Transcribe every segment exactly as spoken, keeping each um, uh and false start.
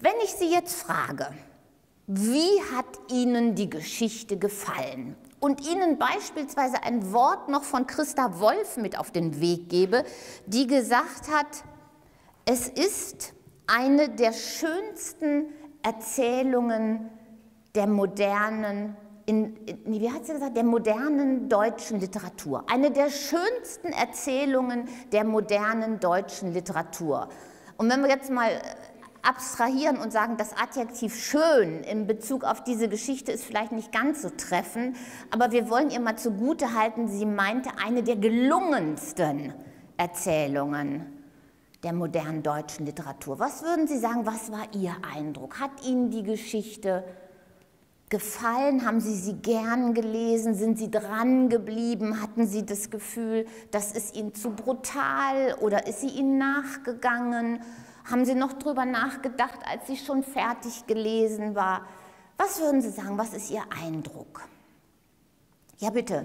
Wenn ich Sie jetzt frage, wie hat Ihnen die Geschichte gefallen und Ihnen beispielsweise ein Wort noch von Christa Wolf mit auf den Weg gebe, die gesagt hat, es ist eine der schönsten Erzählungen der modernen, in, in, wie hat sie gesagt, der modernen deutschen Literatur. Eine der schönsten Erzählungen der modernen deutschen Literatur. Und wenn wir jetzt mal abstrahieren und sagen, das Adjektiv schön in Bezug auf diese Geschichte ist vielleicht nicht ganz so treffend, aber wir wollen ihr mal zugute halten, sie meinte eine der gelungensten Erzählungen der modernen deutschen Literatur. Was würden Sie sagen, was war Ihr Eindruck? Hat Ihnen die Geschichte gefallen? Haben Sie sie gern gelesen? Sind Sie dran geblieben? Hatten Sie das Gefühl, das ist Ihnen zu brutal oder ist sie Ihnen nachgegangen? Haben Sie noch drüber nachgedacht, als sie schon fertig gelesen war? Was würden Sie sagen, was ist Ihr Eindruck? Ja, bitte.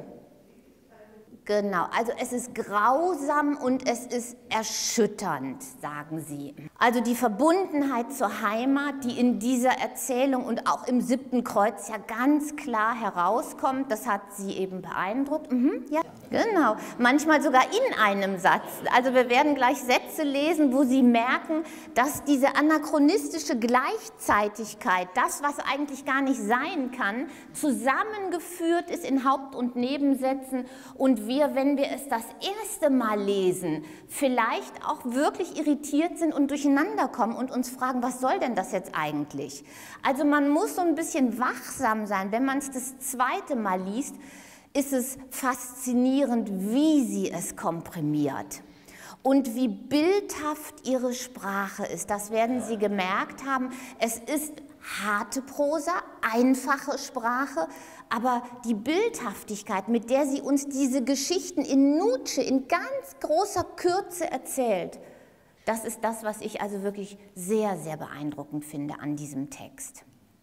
Genau, also es ist grausam und es ist erschütternd, sagen Sie. Also die Verbundenheit zur Heimat, die in dieser Erzählung und auch im siebten Kreuz ja ganz klar herauskommt, das hat Sie eben beeindruckt. Mhm, ja, genau, manchmal sogar in einem Satz. Also wir werden gleich Sätze lesen, wo Sie merken, dass diese anachronistische Gleichzeitigkeit, das, was eigentlich gar nicht sein kann, zusammengeführt ist in Haupt- und Nebensätzen und wir Wir, wenn wir es das erste Mal lesen, vielleicht auch wirklich irritiert sind und durcheinander kommen und uns fragen, was soll denn das jetzt eigentlich? Also man muss so ein bisschen wachsam sein. Wenn man es das zweite Mal liest, ist es faszinierend, wie sie es komprimiert und wie bildhaft ihre Sprache ist. Das werden Sie gemerkt haben. Es ist harte Prosa, einfache Sprache, aber die Bildhaftigkeit, mit der sie uns diese Geschichten in Nutsche, in ganz großer Kürze erzählt, das ist das, was ich also wirklich sehr, sehr beeindruckend finde an diesem Text.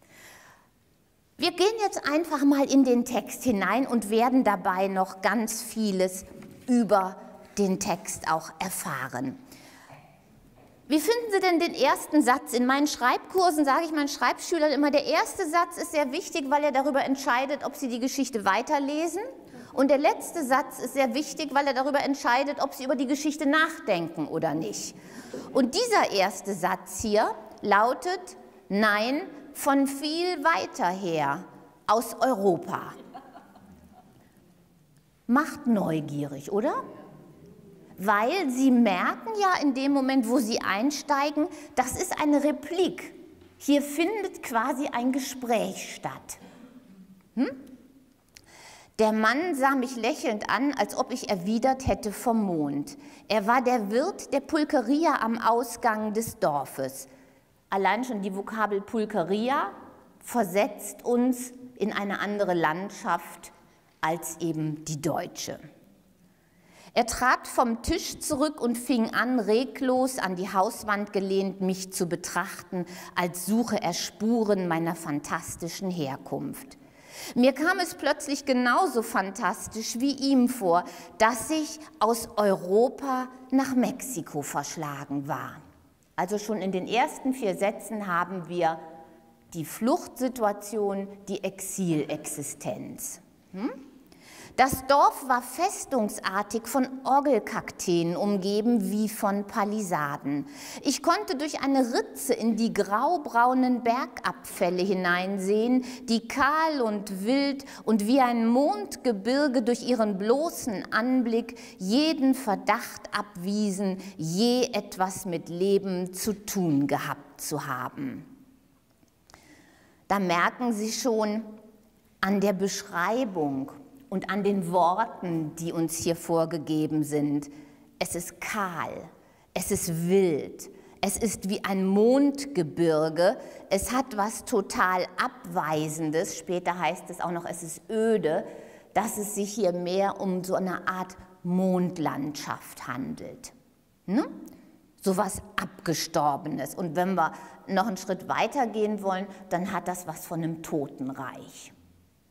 Wir gehen jetzt einfach mal in den Text hinein und werden dabei noch ganz vieles über den Text auch erfahren. Wie finden Sie denn den ersten Satz? In meinen Schreibkursen sage ich meinen Schreibschülern immer, der erste Satz ist sehr wichtig, weil er darüber entscheidet, ob sie die Geschichte weiterlesen. Und der letzte Satz ist sehr wichtig, weil er darüber entscheidet, ob sie über die Geschichte nachdenken oder nicht. Und dieser erste Satz hier lautet, nein, von viel weiter her, aus Europa. Macht neugierig, oder? Weil Sie merken ja in dem Moment, wo Sie einsteigen, das ist eine Replik. Hier findet quasi ein Gespräch statt. Hm? Der Mann sah mich lächelnd an, als ob ich erwidert hätte vom Mond. Er war der Wirt der Pulkeria am Ausgang des Dorfes. Allein schon die Vokabel Pulkeria versetzt uns in eine andere Landschaft als eben die deutsche. Er trat vom Tisch zurück und fing an, reglos an die Hauswand gelehnt, mich zu betrachten, als suche er Spuren meiner fantastischen Herkunft. Mir kam es plötzlich genauso fantastisch wie ihm vor, dass ich aus Europa nach Mexiko verschlagen war. Also schon in den ersten vier Sätzen haben wir die Fluchtsituation, die Exilexistenz. Hm? Das Dorf war festungsartig von Orgelkakteen umgeben wie von Palisaden. Ich konnte durch eine Ritze in die graubraunen Bergabfälle hineinsehen, die kahl und wild und wie ein Mondgebirge durch ihren bloßen Anblick jeden Verdacht abwiesen, je etwas mit Leben zu tun gehabt zu haben. Da merken Sie schon an der Beschreibung und an den Worten, die uns hier vorgegeben sind. Es ist kahl, es ist wild, es ist wie ein Mondgebirge, es hat was total Abweisendes, später heißt es auch noch, es ist öde, dass es sich hier mehr um so eine Art Mondlandschaft handelt. Ne? So was Abgestorbenes. Und wenn wir noch einen Schritt weiter gehen wollen, dann hat das was von einem Totenreich.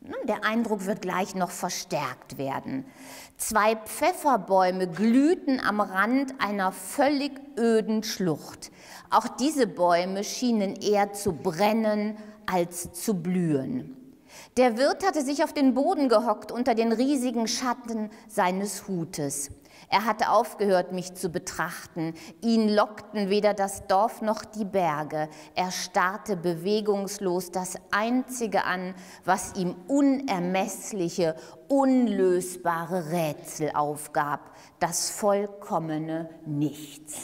Der Eindruck wird gleich noch verstärkt werden. Zwei Pfefferbäume glühten am Rand einer völlig öden Schlucht. Auch diese Bäume schienen eher zu brennen als zu blühen. Der Wirt hatte sich auf den Boden gehockt unter den riesigen Schatten seines Hutes. Er hatte aufgehört, mich zu betrachten. Ihn lockten weder das Dorf noch die Berge. Er starrte bewegungslos das Einzige an, was ihm unermessliche, unlösbare Rätsel aufgab: das vollkommene Nichts.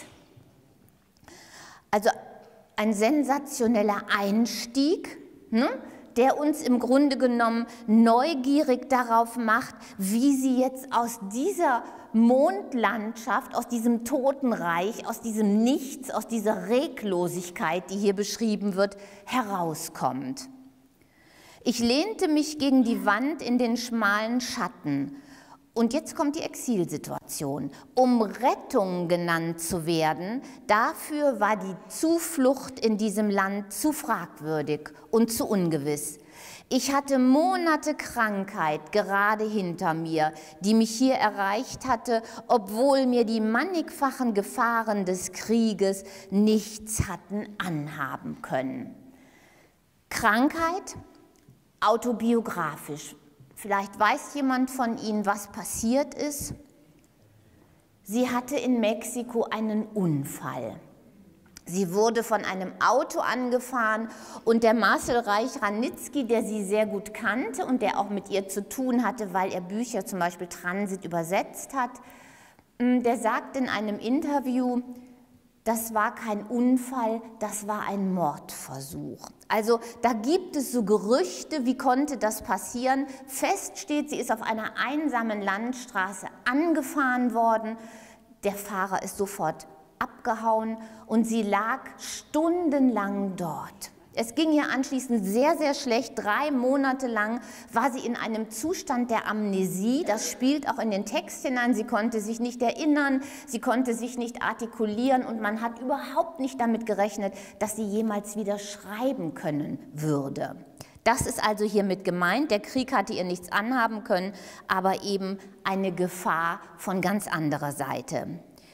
Also ein sensationeller Einstieg, ne? Der uns im Grunde genommen neugierig darauf macht, wie sie jetzt aus dieser Mondlandschaft, aus diesem Totenreich, aus diesem Nichts, aus dieser Reglosigkeit, die hier beschrieben wird, herauskommt. Ich lehnte mich gegen die Wand in den schmalen Schatten. Und jetzt kommt die Exilsituation. Um Rettung genannt zu werden, dafür war die Zuflucht in diesem Land zu fragwürdig und zu ungewiss. Ich hatte Monate Krankheit gerade hinter mir, die mich hier erreicht hatte, obwohl mir die mannigfachen Gefahren des Krieges nichts hatten anhaben können. Krankheit, autobiografisch. Vielleicht weiß jemand von Ihnen, was passiert ist. Sie hatte in Mexiko einen Unfall. Sie wurde von einem Auto angefahren und der Marcel Reich-Ranitzky, der sie sehr gut kannte und der auch mit ihr zu tun hatte, weil er Bücher, zum Beispiel Transit, übersetzt hat, der sagt in einem Interview, das war kein Unfall, das war ein Mordversuch. Also da gibt es so Gerüchte, wie konnte das passieren? Fest steht, sie ist auf einer einsamen Landstraße angefahren worden. Der Fahrer ist sofort abgehauen und sie lag stundenlang dort. Es ging ihr anschließend sehr, sehr schlecht. Drei Monate lang war sie in einem Zustand der Amnesie. Das spielt auch in den Text hinein. Sie konnte sich nicht erinnern, sie konnte sich nicht artikulieren und man hat überhaupt nicht damit gerechnet, dass sie jemals wieder schreiben können würde. Das ist also hiermit gemeint. Der Krieg hatte ihr nichts anhaben können, aber eben eine Gefahr von ganz anderer Seite.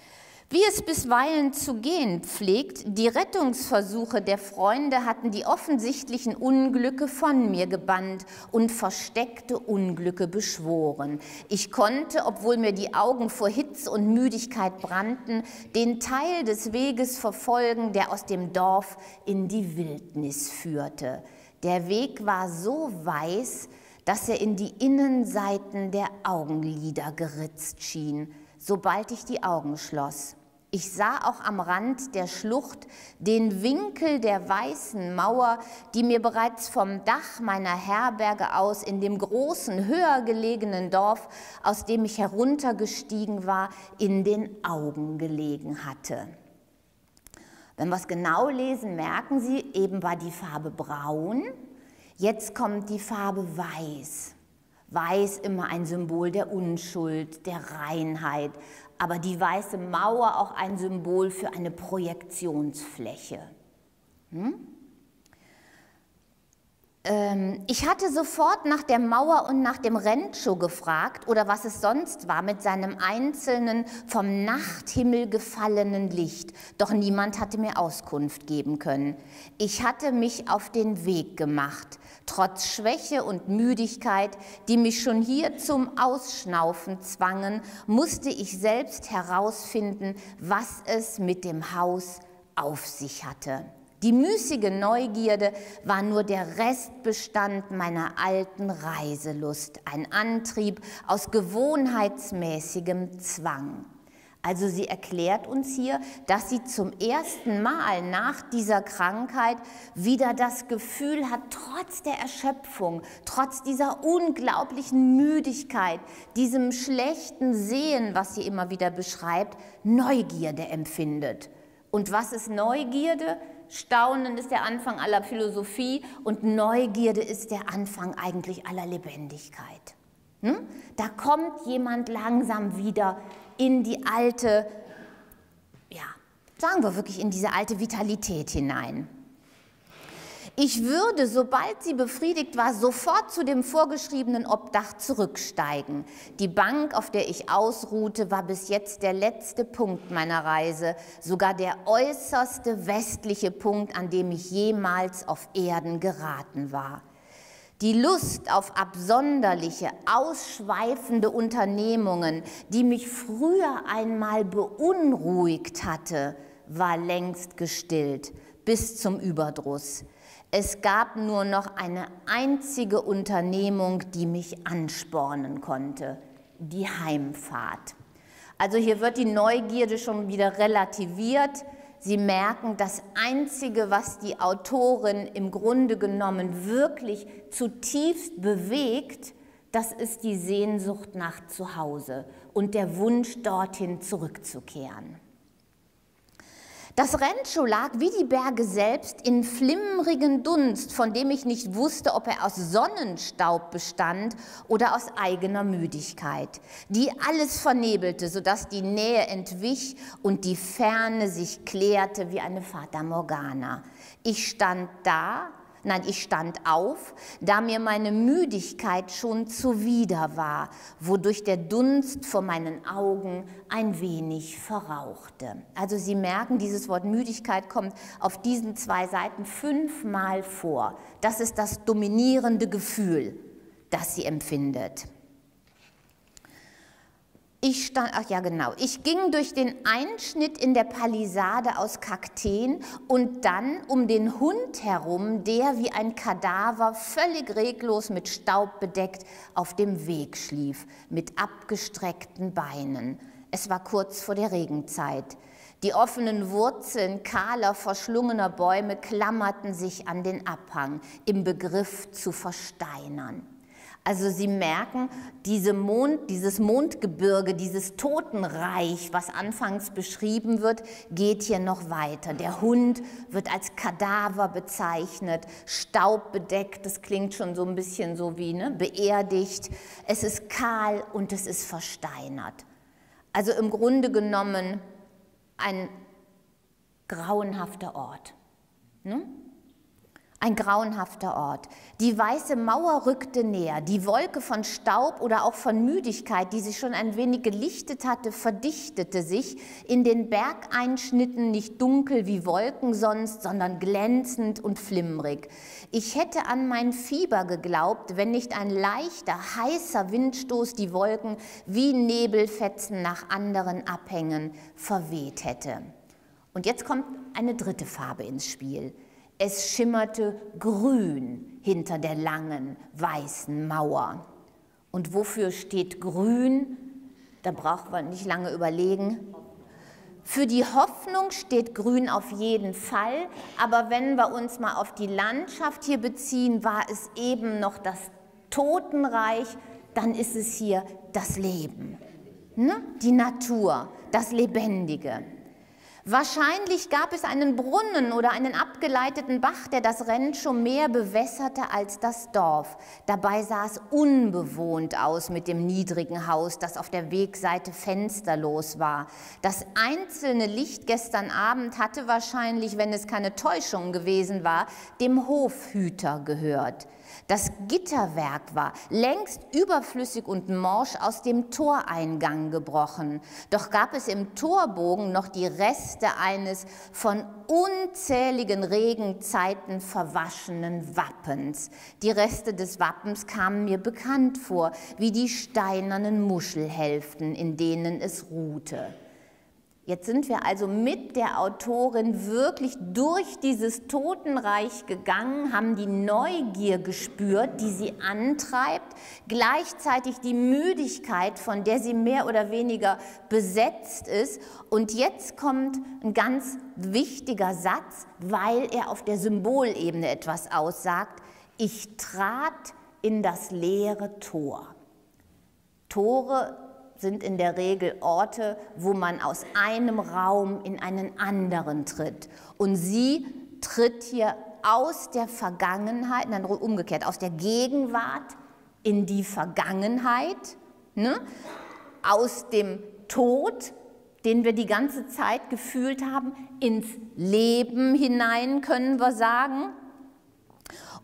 Wie es bisweilen zu gehen pflegt, die Rettungsversuche der Freunde hatten die offensichtlichen Unglücke von mir gebannt und versteckte Unglücke beschworen. Ich konnte, obwohl mir die Augen vor Hitze und Müdigkeit brannten, den Teil des Weges verfolgen, der aus dem Dorf in die Wildnis führte. Der Weg war so weiß, dass er in die Innenseiten der Augenlider geritzt schien, sobald ich die Augen schloss. Ich sah auch am Rand der Schlucht den Winkel der weißen Mauer, die mir bereits vom Dach meiner Herberge aus in dem großen, höher gelegenen Dorf, aus dem ich heruntergestiegen war, in den Augen gelegen hatte. Wenn wir es genau lesen, merken Sie, eben war die Farbe braun, jetzt kommt die Farbe weiß. Weiß immer ein Symbol der Unschuld, der Reinheit, aber die weiße Mauer auch ein Symbol für eine Projektionsfläche. Hm? Ähm, ich hatte sofort nach der Mauer und nach dem Rancho gefragt oder was es sonst war mit seinem einzelnen, vom Nachthimmel gefallenen Licht, doch niemand hatte mir Auskunft geben können. Ich hatte mich auf den Weg gemacht, trotz Schwäche und Müdigkeit, die mich schon hier zum Ausschnaufen zwangen, musste ich selbst herausfinden, was es mit dem Haus auf sich hatte. Die müßige Neugierde war nur der Restbestand meiner alten Reiselust, ein Antrieb aus gewohnheitsmäßigem Zwang. Also sie erklärt uns hier, dass sie zum ersten Mal nach dieser Krankheit wieder das Gefühl hat, trotz der Erschöpfung, trotz dieser unglaublichen Müdigkeit, diesem schlechten Sehen, was sie immer wieder beschreibt, Neugierde empfindet. Und was ist Neugierde? Staunen ist der Anfang aller Philosophie und Neugierde ist der Anfang eigentlich aller Lebendigkeit. Hm? Da kommt jemand langsam wieder in die alte, ja, sagen wir wirklich in diese alte Vitalität hinein. Ich würde, sobald sie befriedigt war, sofort zu dem vorgeschriebenen Obdach zurücksteigen. Die Bank, auf der ich ausruhte, war bis jetzt der letzte Punkt meiner Reise, sogar der äußerste westliche Punkt, an dem ich jemals auf Erden geraten war. Die Lust auf absonderliche, ausschweifende Unternehmungen, die mich früher einmal beunruhigt hatte, war längst gestillt, bis zum Überdruss. Es gab nur noch eine einzige Unternehmung, die mich anspornen konnte, die Heimfahrt. Also hier wird die Neugierde schon wieder relativiert. Sie merken, das Einzige, was die Autorin im Grunde genommen wirklich zutiefst bewegt, das ist die Sehnsucht nach Zuhause und der Wunsch, dorthin zurückzukehren. Das Rancho lag wie die Berge selbst in flimmrigen Dunst, von dem ich nicht wusste, ob er aus Sonnenstaub bestand oder aus eigener Müdigkeit, die alles vernebelte, sodass die Nähe entwich und die Ferne sich klärte wie eine Fata Morgana. Ich stand da, nein, ich stand auf, da mir meine Müdigkeit schon zuwider war, wodurch der Dunst vor meinen Augen ein wenig verrauchte. Also Sie merken, dieses Wort Müdigkeit kommt auf diesen zwei Seiten fünfmal vor. Das ist das dominierende Gefühl, das sie empfindet. Ich stand, ach ja genau, ich ging durch den Einschnitt in der Palisade aus Kakteen und dann um den Hund herum, der wie ein Kadaver völlig reglos mit Staub bedeckt auf dem Weg schlief, mit abgestreckten Beinen. Es war kurz vor der Regenzeit. Die offenen Wurzeln kahler, verschlungener Bäume klammerten sich an den Abhang, im Begriff zu versteinern. Also Sie merken, diese Mond, dieses Mondgebirge, dieses Totenreich, was anfangs beschrieben wird, geht hier noch weiter. Der Hund wird als Kadaver bezeichnet, staubbedeckt, das klingt schon so ein bisschen so wie ne, beerdigt. Es ist kahl und es ist versteinert. Also im Grunde genommen ein grauenhafter Ort. Ne? Ein grauenhafter Ort. Die weiße Mauer rückte näher. Die Wolke von Staub oder auch von Müdigkeit, die sich schon ein wenig gelichtet hatte, verdichtete sich in den Bergeinschnitten nicht dunkel wie Wolken sonst, sondern glänzend und flimmrig. Ich hätte an mein Fieber geglaubt, wenn nicht ein leichter, heißer Windstoß die Wolken wie Nebelfetzen nach anderen Abhängen verweht hätte. Und jetzt kommt eine dritte Farbe ins Spiel. Es schimmerte grün hinter der langen, weißen Mauer. Und wofür steht grün? Da braucht man nicht lange überlegen. Für die Hoffnung steht grün auf jeden Fall, aber wenn wir uns mal auf die Landschaft hier beziehen, war es eben noch das Totenreich, dann ist es hier das Leben, ne? Die Natur, das Lebendige. Wahrscheinlich gab es einen Brunnen oder einen abgeleiteten Bach, der das Rancho mehr bewässerte als das Dorf. Dabei sah es unbewohnt aus mit dem niedrigen Haus, das auf der Wegseite fensterlos war. Das einzelne Licht gestern Abend hatte wahrscheinlich, wenn es keine Täuschung gewesen war, dem Hofhüter gehört. Das Gitterwerk war längst überflüssig und morsch aus dem Toreingang gebrochen. Doch gab es im Torbogen noch die Reste eines von unzähligen Regenzeiten verwaschenen Wappens. Die Reste des Wappens kamen mir bekannt vor, wie die steinernen Muschelhälften, in denen es ruhte. Jetzt sind wir also mit der Autorin wirklich durch dieses Totenreich gegangen, haben die Neugier gespürt, die sie antreibt, gleichzeitig die Müdigkeit, von der sie mehr oder weniger besetzt ist. Und jetzt kommt ein ganz wichtiger Satz, weil er auf der Symbolebene etwas aussagt. Ich trat in das leere Tor. Tore sind in der Regel Orte, wo man aus einem Raum in einen anderen tritt. Und sie tritt hier aus der Vergangenheit, nein, umgekehrt, aus der Gegenwart in die Vergangenheit, ne? Aus dem Tod, den wir die ganze Zeit gefühlt haben, ins Leben hinein, können wir sagen.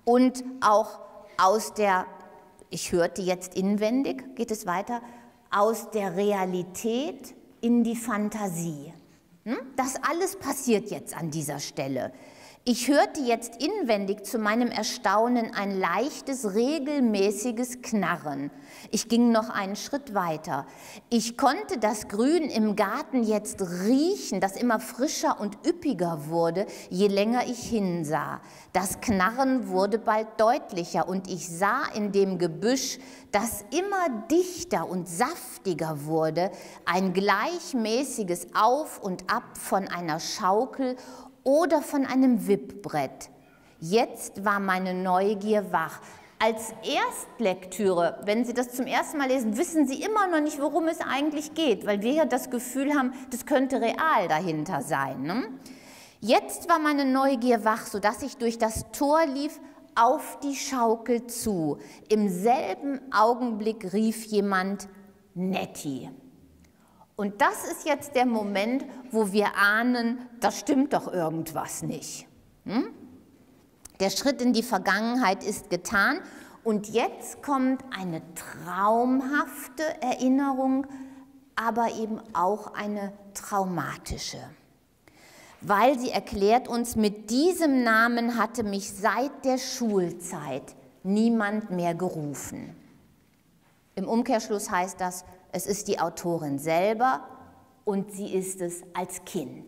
und auch aus der, ich hörte jetzt inwendig, geht es weiter, aus der Realität in die Fantasie. Das alles passiert jetzt an dieser Stelle. Ich hörte jetzt inwendig zu meinem Erstaunen ein leichtes, regelmäßiges Knarren. Ich ging noch einen Schritt weiter. Ich konnte das Grün im Garten jetzt riechen, das immer frischer und üppiger wurde, je länger ich hinsah. Das Knarren wurde bald deutlicher und ich sah in dem Gebüsch, das immer dichter und saftiger wurde, ein gleichmäßiges Auf und Ab von einer Schaukel oder von einem Wippbrett. Jetzt war meine Neugier wach. Als Erstlektüre, wenn Sie das zum ersten Mal lesen, wissen Sie immer noch nicht, worum es eigentlich geht, weil wir ja das Gefühl haben, das könnte real dahinter sein. Ne? Jetzt war meine Neugier wach, sodass ich durch das Tor lief, auf die Schaukel zu. Im selben Augenblick rief jemand, Nettie. Und das ist jetzt der Moment, wo wir ahnen, da stimmt doch irgendwas nicht. Hm? Der Schritt in die Vergangenheit ist getan und jetzt kommt eine traumhafte Erinnerung, aber eben auch eine traumatische. Weil sie erklärt uns, mit diesem Namen hatte mich seit der Schulzeit niemand mehr gerufen. Im Umkehrschluss heißt das, es ist die Autorin selber und sie ist es als Kind.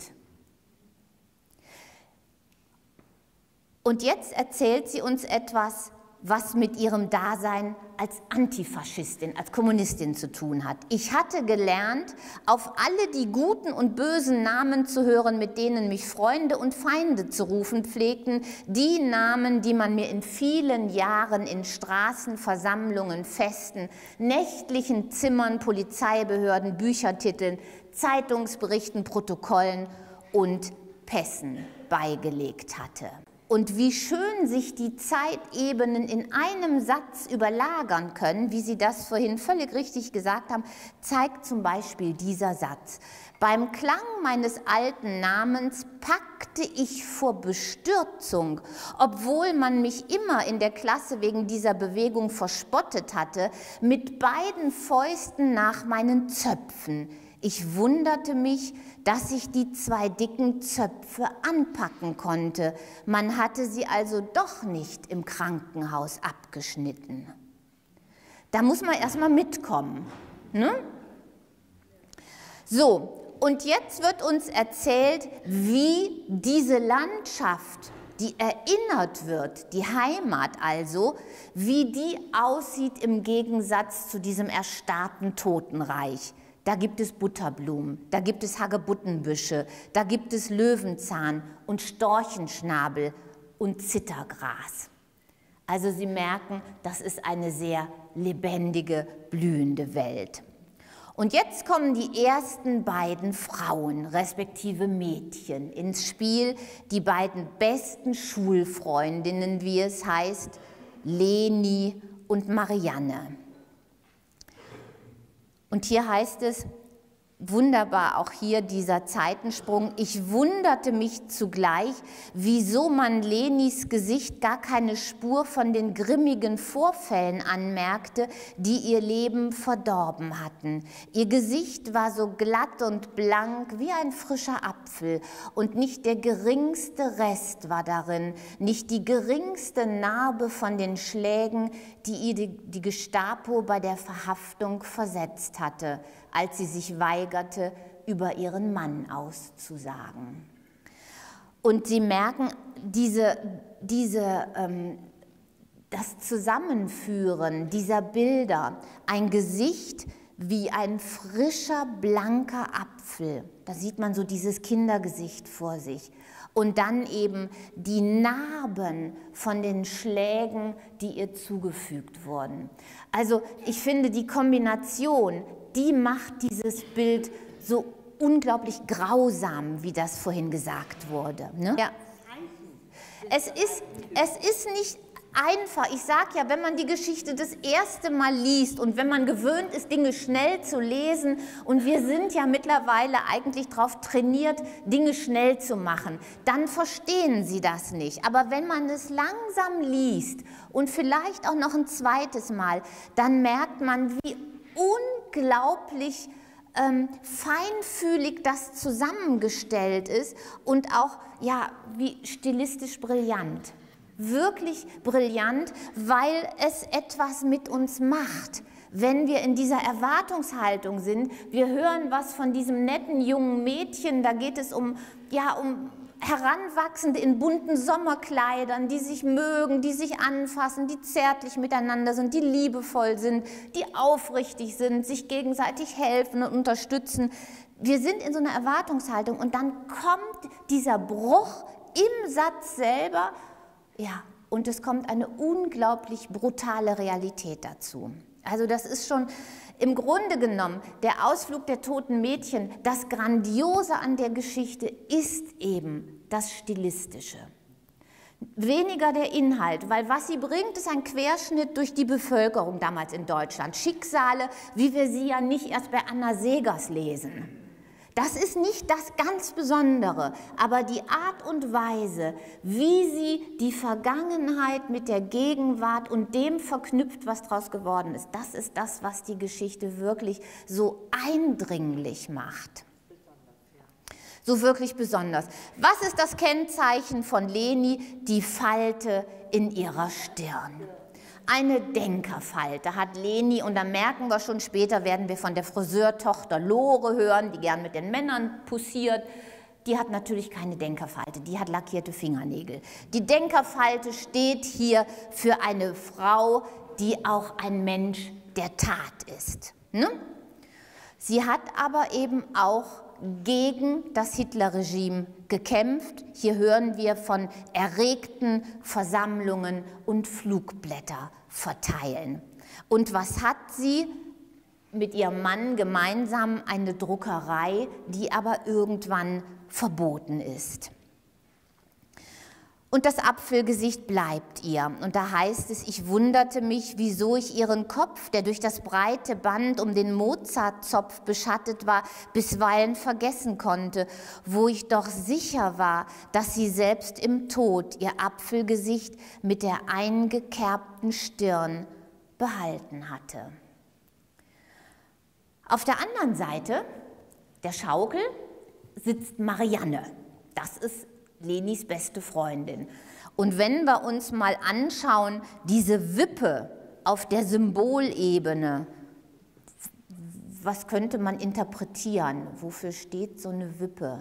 Und jetzt erzählt sie uns etwas, was mit ihrem Dasein als Antifaschistin, als Kommunistin zu tun hat. Ich hatte gelernt, auf alle die guten und bösen Namen zu hören, mit denen mich Freunde und Feinde zu rufen pflegten, die Namen, die man mir in vielen Jahren in Straßenversammlungen, Festen, nächtlichen Zimmern, Polizeibehörden, Büchertiteln, Zeitungsberichten, Protokollen und Pässen beigelegt hatte. Und wie schön sich die Zeitebenen in einem Satz überlagern können, wie Sie das vorhin völlig richtig gesagt haben, zeigt zum Beispiel dieser Satz. Beim Klang meines alten Namens packte ich vor Bestürzung, obwohl man mich immer in der Klasse wegen dieser Bewegung verspottet hatte, mit beiden Fäusten nach meinen Zöpfen. Ich wunderte mich, dass ich die zwei dicken Zöpfe anpacken konnte. Man hatte sie also doch nicht im Krankenhaus abgeschnitten. Da muss man erstmal mitkommen. Ne? So, und jetzt wird uns erzählt, wie diese Landschaft, die erinnert wird, die Heimat also, wie die aussieht im Gegensatz zu diesem erstarrten Totenreich. Da gibt es Butterblumen, da gibt es Hagebuttenbüsche, da gibt es Löwenzahn und Storchenschnabel und Zittergras. Also Sie merken, das ist eine sehr lebendige, blühende Welt. Und jetzt kommen die ersten beiden Frauen, respektive Mädchen, ins Spiel, die beiden besten Schulfreundinnen, wie es heißt, Leni und Marianne. Und hier heißt es, wunderbar auch hier dieser Zeitensprung, ich wunderte mich zugleich, wieso man Lenis Gesicht gar keine Spur von den grimmigen Vorfällen anmerkte, die ihr Leben verdorben hatten. Ihr Gesicht war so glatt und blank wie ein frischer Apfel und nicht der geringste Rest war darin, nicht die geringste Narbe von den Schlägen, die ihr die Gestapo bei der Verhaftung versetzt hatte, als sie sich weigerte, über ihren Mann auszusagen. Und Sie merken, diese, diese, ähm, das Zusammenführen dieser Bilder, ein Gesicht wie ein frischer, blanker Apfel, da sieht man so dieses Kindergesicht vor sich. Und dann eben die Narben von den Schlägen, die ihr zugefügt wurden. Also ich finde, die Kombination, die macht dieses Bild so unglaublich grausam, wie das vorhin gesagt wurde. Ne? Ja. Es ist, es ist nicht einfach. Ich sage ja, wenn man die Geschichte das erste Mal liest und wenn man gewöhnt ist, Dinge schnell zu lesen, und wir sind ja mittlerweile eigentlich darauf trainiert, Dinge schnell zu machen, dann verstehen Sie das nicht. Aber wenn man es langsam liest und vielleicht auch noch ein zweites Mal, dann merkt man, wie unglaublich ähm, feinfühlig das zusammengestellt ist und auch, ja, wie stilistisch brillant. Wirklich brillant, weil es etwas mit uns macht. Wenn wir in dieser Erwartungshaltung sind, wir hören was von diesem netten jungen Mädchen, da geht es um, ja, um Heranwachsende in bunten Sommerkleidern, die sich mögen, die sich anfassen, die zärtlich miteinander sind, die liebevoll sind, die aufrichtig sind, sich gegenseitig helfen und unterstützen. Wir sind in so einer Erwartungshaltung und dann kommt dieser Bruch im Satz selber. Ja, und es kommt eine unglaublich brutale Realität dazu. Also das ist schon im Grunde genommen der Ausflug der toten Mädchen. Das Grandiose an der Geschichte ist eben das Stilistische. Weniger der Inhalt, weil was sie bringt, ist ein Querschnitt durch die Bevölkerung damals in Deutschland. Schicksale, wie wir sie ja nicht erst bei Anna Segers lesen. Das ist nicht das ganz Besondere, aber die Art und Weise, wie sie die Vergangenheit mit der Gegenwart und dem verknüpft, was daraus geworden ist, das ist das, was die Geschichte wirklich so eindringlich macht. So wirklich besonders. Was ist das Kennzeichen von Leni? Die Falte in ihrer Stirn. Eine Denkerfalte hat Leni, und da merken wir schon, später werden wir von der Friseurtochter Lore hören, die gern mit den Männern poussiert. Die hat natürlich keine Denkerfalte, die hat lackierte Fingernägel. Die Denkerfalte steht hier für eine Frau, die auch ein Mensch der Tat ist. Ne? Sie hat aber eben auch gegen das Hitlerregime gekämpft. Hier hören wir von erregten Versammlungen und Flugblätter verteilen. Und was hat sie? Mit ihrem Mann gemeinsam eine Druckerei, die aber irgendwann verboten ist. Und das Apfelgesicht bleibt ihr. Und da heißt es, ich wunderte mich, wieso ich ihren Kopf, der durch das breite Band um den Mozartzopf beschattet war, bisweilen vergessen konnte, wo ich doch sicher war, dass sie selbst im Tod ihr Apfelgesicht mit der eingekerbten Stirn behalten hatte. Auf der anderen Seite der Schaukel sitzt Marianne. Das ist Lenis beste Freundin. Und wenn wir uns mal anschauen, diese Wippe auf der Symbolebene, was könnte man interpretieren? Wofür steht so eine Wippe?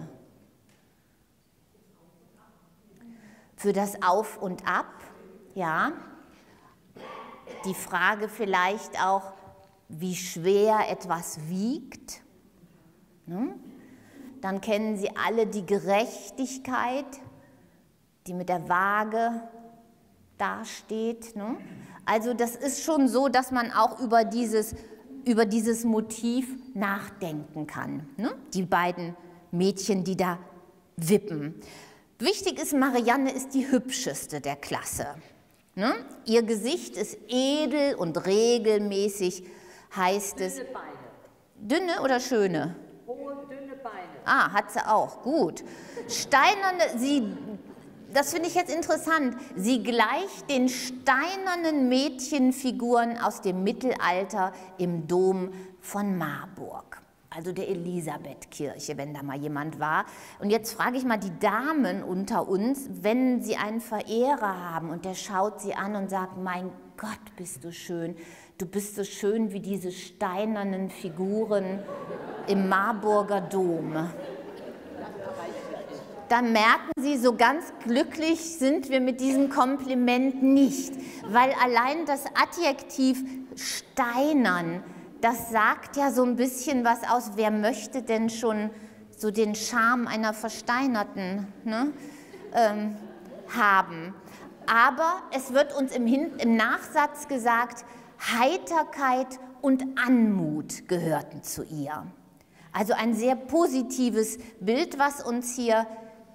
Für das Auf und Ab, ja. Die Frage vielleicht auch, wie schwer etwas wiegt. Ne? Dann kennen Sie alle die Gerechtigkeit, die mit der Waage dasteht. Ne? Also das ist schon so, dass man auch über dieses, über dieses Motiv nachdenken kann. Ne? Die beiden Mädchen, die da wippen. Wichtig ist, Marianne ist die hübscheste der Klasse. Ne? Ihr Gesicht ist edel und regelmäßig, heißt es. Dünne Beine. Dünne oder schöne? Hohe, dünne Beine. Ah, hat sie auch, gut. Steinerne, sie, das finde ich jetzt interessant, sie gleicht den steinernen Mädchenfiguren aus dem Mittelalter im Dom von Marburg, also der Elisabethkirche, wenn da mal jemand war. Und jetzt frage ich mal die Damen unter uns, wenn sie einen Verehrer haben und der schaut sie an und sagt, mein Gott, bist du schön, du bist so schön wie diese steinernen Figuren im Marburger Dom. Dann merken Sie, so ganz glücklich sind wir mit diesem Kompliment nicht, weil allein das Adjektiv steinern, das sagt ja so ein bisschen was aus, wer möchte denn schon so den Charme einer Versteinerten, ne, ähm, haben. Aber es wird uns im, Hin im Nachsatz gesagt, Heiterkeit und Anmut gehörten zu ihr. Also ein sehr positives Bild, was uns hier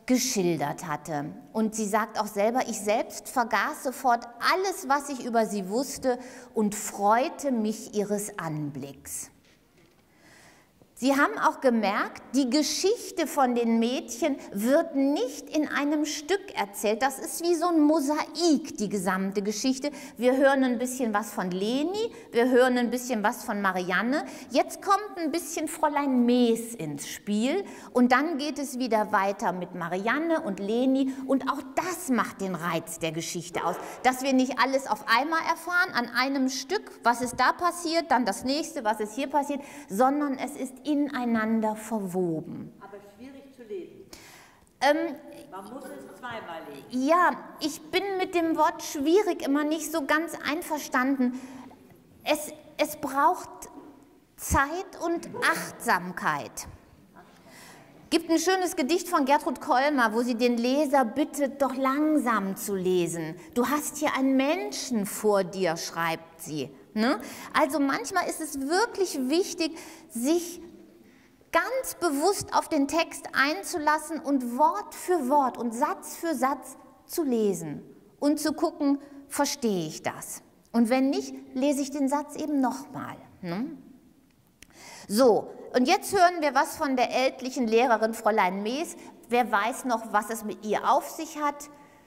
geschildert hatte. Und sie sagt auch selber, ich selbst vergaß sofort alles, was ich über sie wusste und freute mich ihres Anblicks. Sie haben auch gemerkt, die Geschichte von den Mädchen wird nicht in einem Stück erzählt. Das ist wie so ein Mosaik, die gesamte Geschichte. Wir hören ein bisschen was von Leni, wir hören ein bisschen was von Marianne. Jetzt kommt ein bisschen Fräulein Mees ins Spiel und dann geht es wieder weiter mit Marianne und Leni. Und auch das macht den Reiz der Geschichte aus, dass wir nicht alles auf einmal erfahren, an einem Stück, was ist da passiert, dann das nächste, was ist hier passiert, sondern es ist ineinander verwoben. Aber schwierig zu lesen. Ähm, Man muss es zweimal lesen. ja, ich bin mit dem Wort schwierig immer nicht so ganz einverstanden. Es, es braucht Zeit und Achtsamkeit. Gibt ein schönes Gedicht von Gertrud Kolmar, wo sie den Leser bittet, doch langsam zu lesen. Du hast hier einen Menschen vor dir, schreibt sie. Ne? Also manchmal ist es wirklich wichtig, sich ganz bewusst auf den Text einzulassen und Wort für Wort und Satz für Satz zu lesen und zu gucken, verstehe ich das? Und wenn nicht, lese ich den Satz eben nochmal. Ne? So, und jetzt hören wir was von der ältlichen Lehrerin Fräulein Mees. Wer weiß noch, was es mit ihr auf sich hat?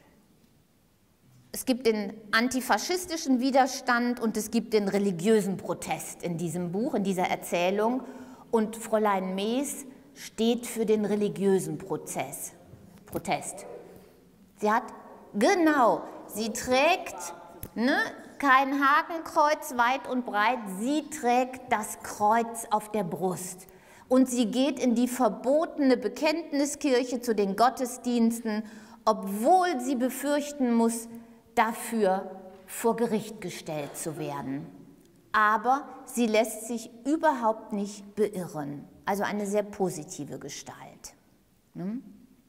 Es gibt den antifaschistischen Widerstand und es gibt den religiösen Protest in diesem Buch, in dieser Erzählung. Und Fräulein Mees steht für den religiösen Prozess, Protest. Sie hat, genau, sie trägt ne, kein Hakenkreuz weit und breit, sie trägt das Kreuz auf der Brust. Und sie geht in die verbotene Bekenntniskirche zu den Gottesdiensten, obwohl sie befürchten muss, dafür vor Gericht gestellt zu werden. Aber sie lässt sich überhaupt nicht beirren. Also eine sehr positive Gestalt. Und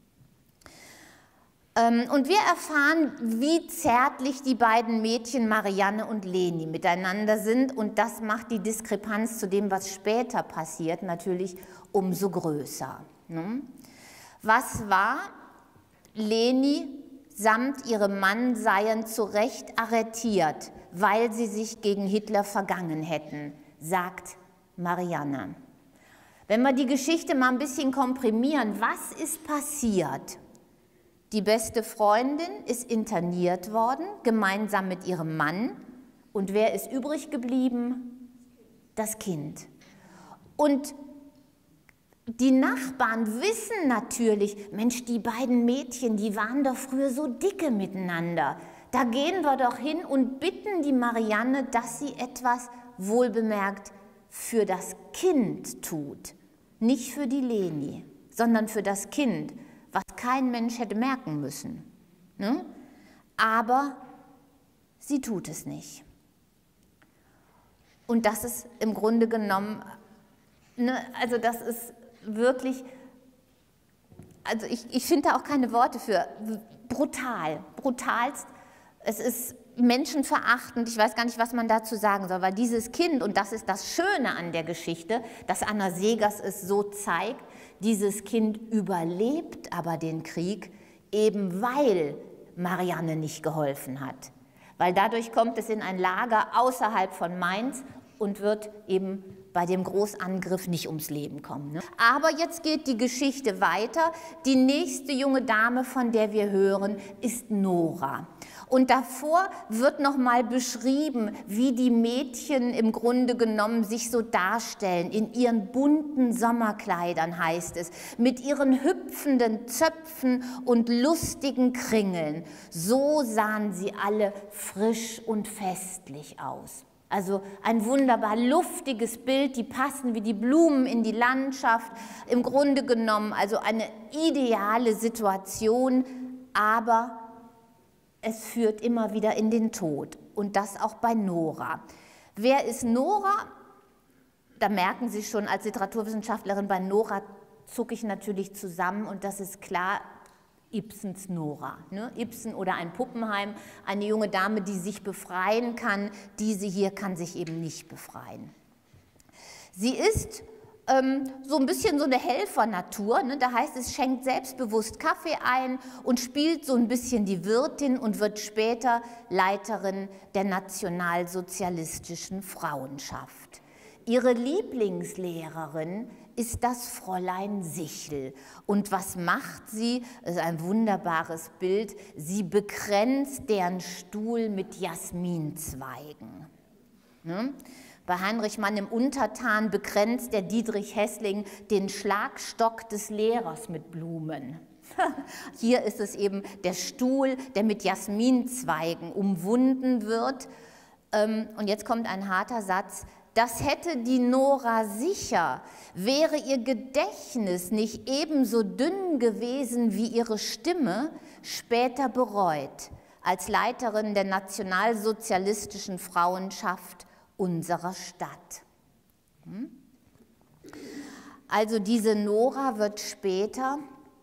wir erfahren, wie zärtlich die beiden Mädchen Marianne und Leni miteinander sind. Und das macht die Diskrepanz zu dem, was später passiert, natürlich umso größer. Was war? Leni samt ihrem Mann seien zu Recht arretiert, weil sie sich gegen Hitler vergangen hätten, sagt Marianne. Wenn wir die Geschichte mal ein bisschen komprimieren, was ist passiert? Die beste Freundin ist interniert worden, gemeinsam mit ihrem Mann. Und wer ist übrig geblieben? Das Kind. Und die Nachbarn wissen natürlich, Mensch, die beiden Mädchen, die waren doch früher so dicke miteinander. Da gehen wir doch hin und bitten die Marianne, dass sie etwas, wohlbemerkt, für das Kind tut. Nicht für die Leni, sondern für das Kind, was kein Mensch hätte merken müssen. Ne? Aber sie tut es nicht. Und das ist im Grunde genommen, ne, also das ist wirklich, also ich, ich finde da auch keine Worte für, brutal, brutalst. Es ist menschenverachtend, ich weiß gar nicht, was man dazu sagen soll, weil dieses Kind, und das ist das Schöne an der Geschichte, dass Anna Seghers es so zeigt, dieses Kind überlebt aber den Krieg, eben weil Marianne nicht geholfen hat. Weil dadurch kommt es in ein Lager außerhalb von Mainz und wird eben bei dem Großangriff nicht ums Leben kommen. Ne? Aber jetzt geht die Geschichte weiter. Die nächste junge Dame, von der wir hören, ist Nora. Und davor wird nochmal beschrieben, wie die Mädchen im Grunde genommen sich so darstellen. In ihren bunten Sommerkleidern heißt es, mit ihren hüpfenden Zöpfen und lustigen Kringeln. So sahen sie alle frisch und festlich aus. Also ein wunderbar luftiges Bild, die passen wie die Blumen in die Landschaft. Im Grunde genommen also eine ideale Situation, aber es führt immer wieder in den Tod. Und das auch bei Nora. Wer ist Nora? Da merken Sie schon, als Literaturwissenschaftlerin, bei Nora zucke ich natürlich zusammen und das ist klar, Ibsens Nora. Ne? Ibsen oder ein Puppenheim, eine junge Dame, die sich befreien kann. Diese hier kann sich eben nicht befreien. Sie ist ähm, so ein bisschen so eine Helfernatur, ne? Da heißt es, schenkt selbstbewusst Kaffee ein und spielt so ein bisschen die Wirtin und wird später Leiterin der nationalsozialistischen Frauenschaft. Ihre Lieblingslehrerin ist das Fräulein Sichel. Und was macht sie? Das ist ein wunderbares Bild. Sie bekränzt deren Stuhl mit Jasminzweigen. Ne? Bei Heinrich Mann im Untertan bekränzt der Dietrich Hessling den Schlagstock des Lehrers mit Blumen. Hier ist es eben der Stuhl, der mit Jasminzweigen umwunden wird. Und jetzt kommt ein harter Satz. Das hätte die Nora sicher, wäre ihr Gedächtnis nicht ebenso dünn gewesen wie ihre Stimme, später bereut, als Leiterin der nationalsozialistischen Frauenschaft unserer Stadt. Also diese Nora wird später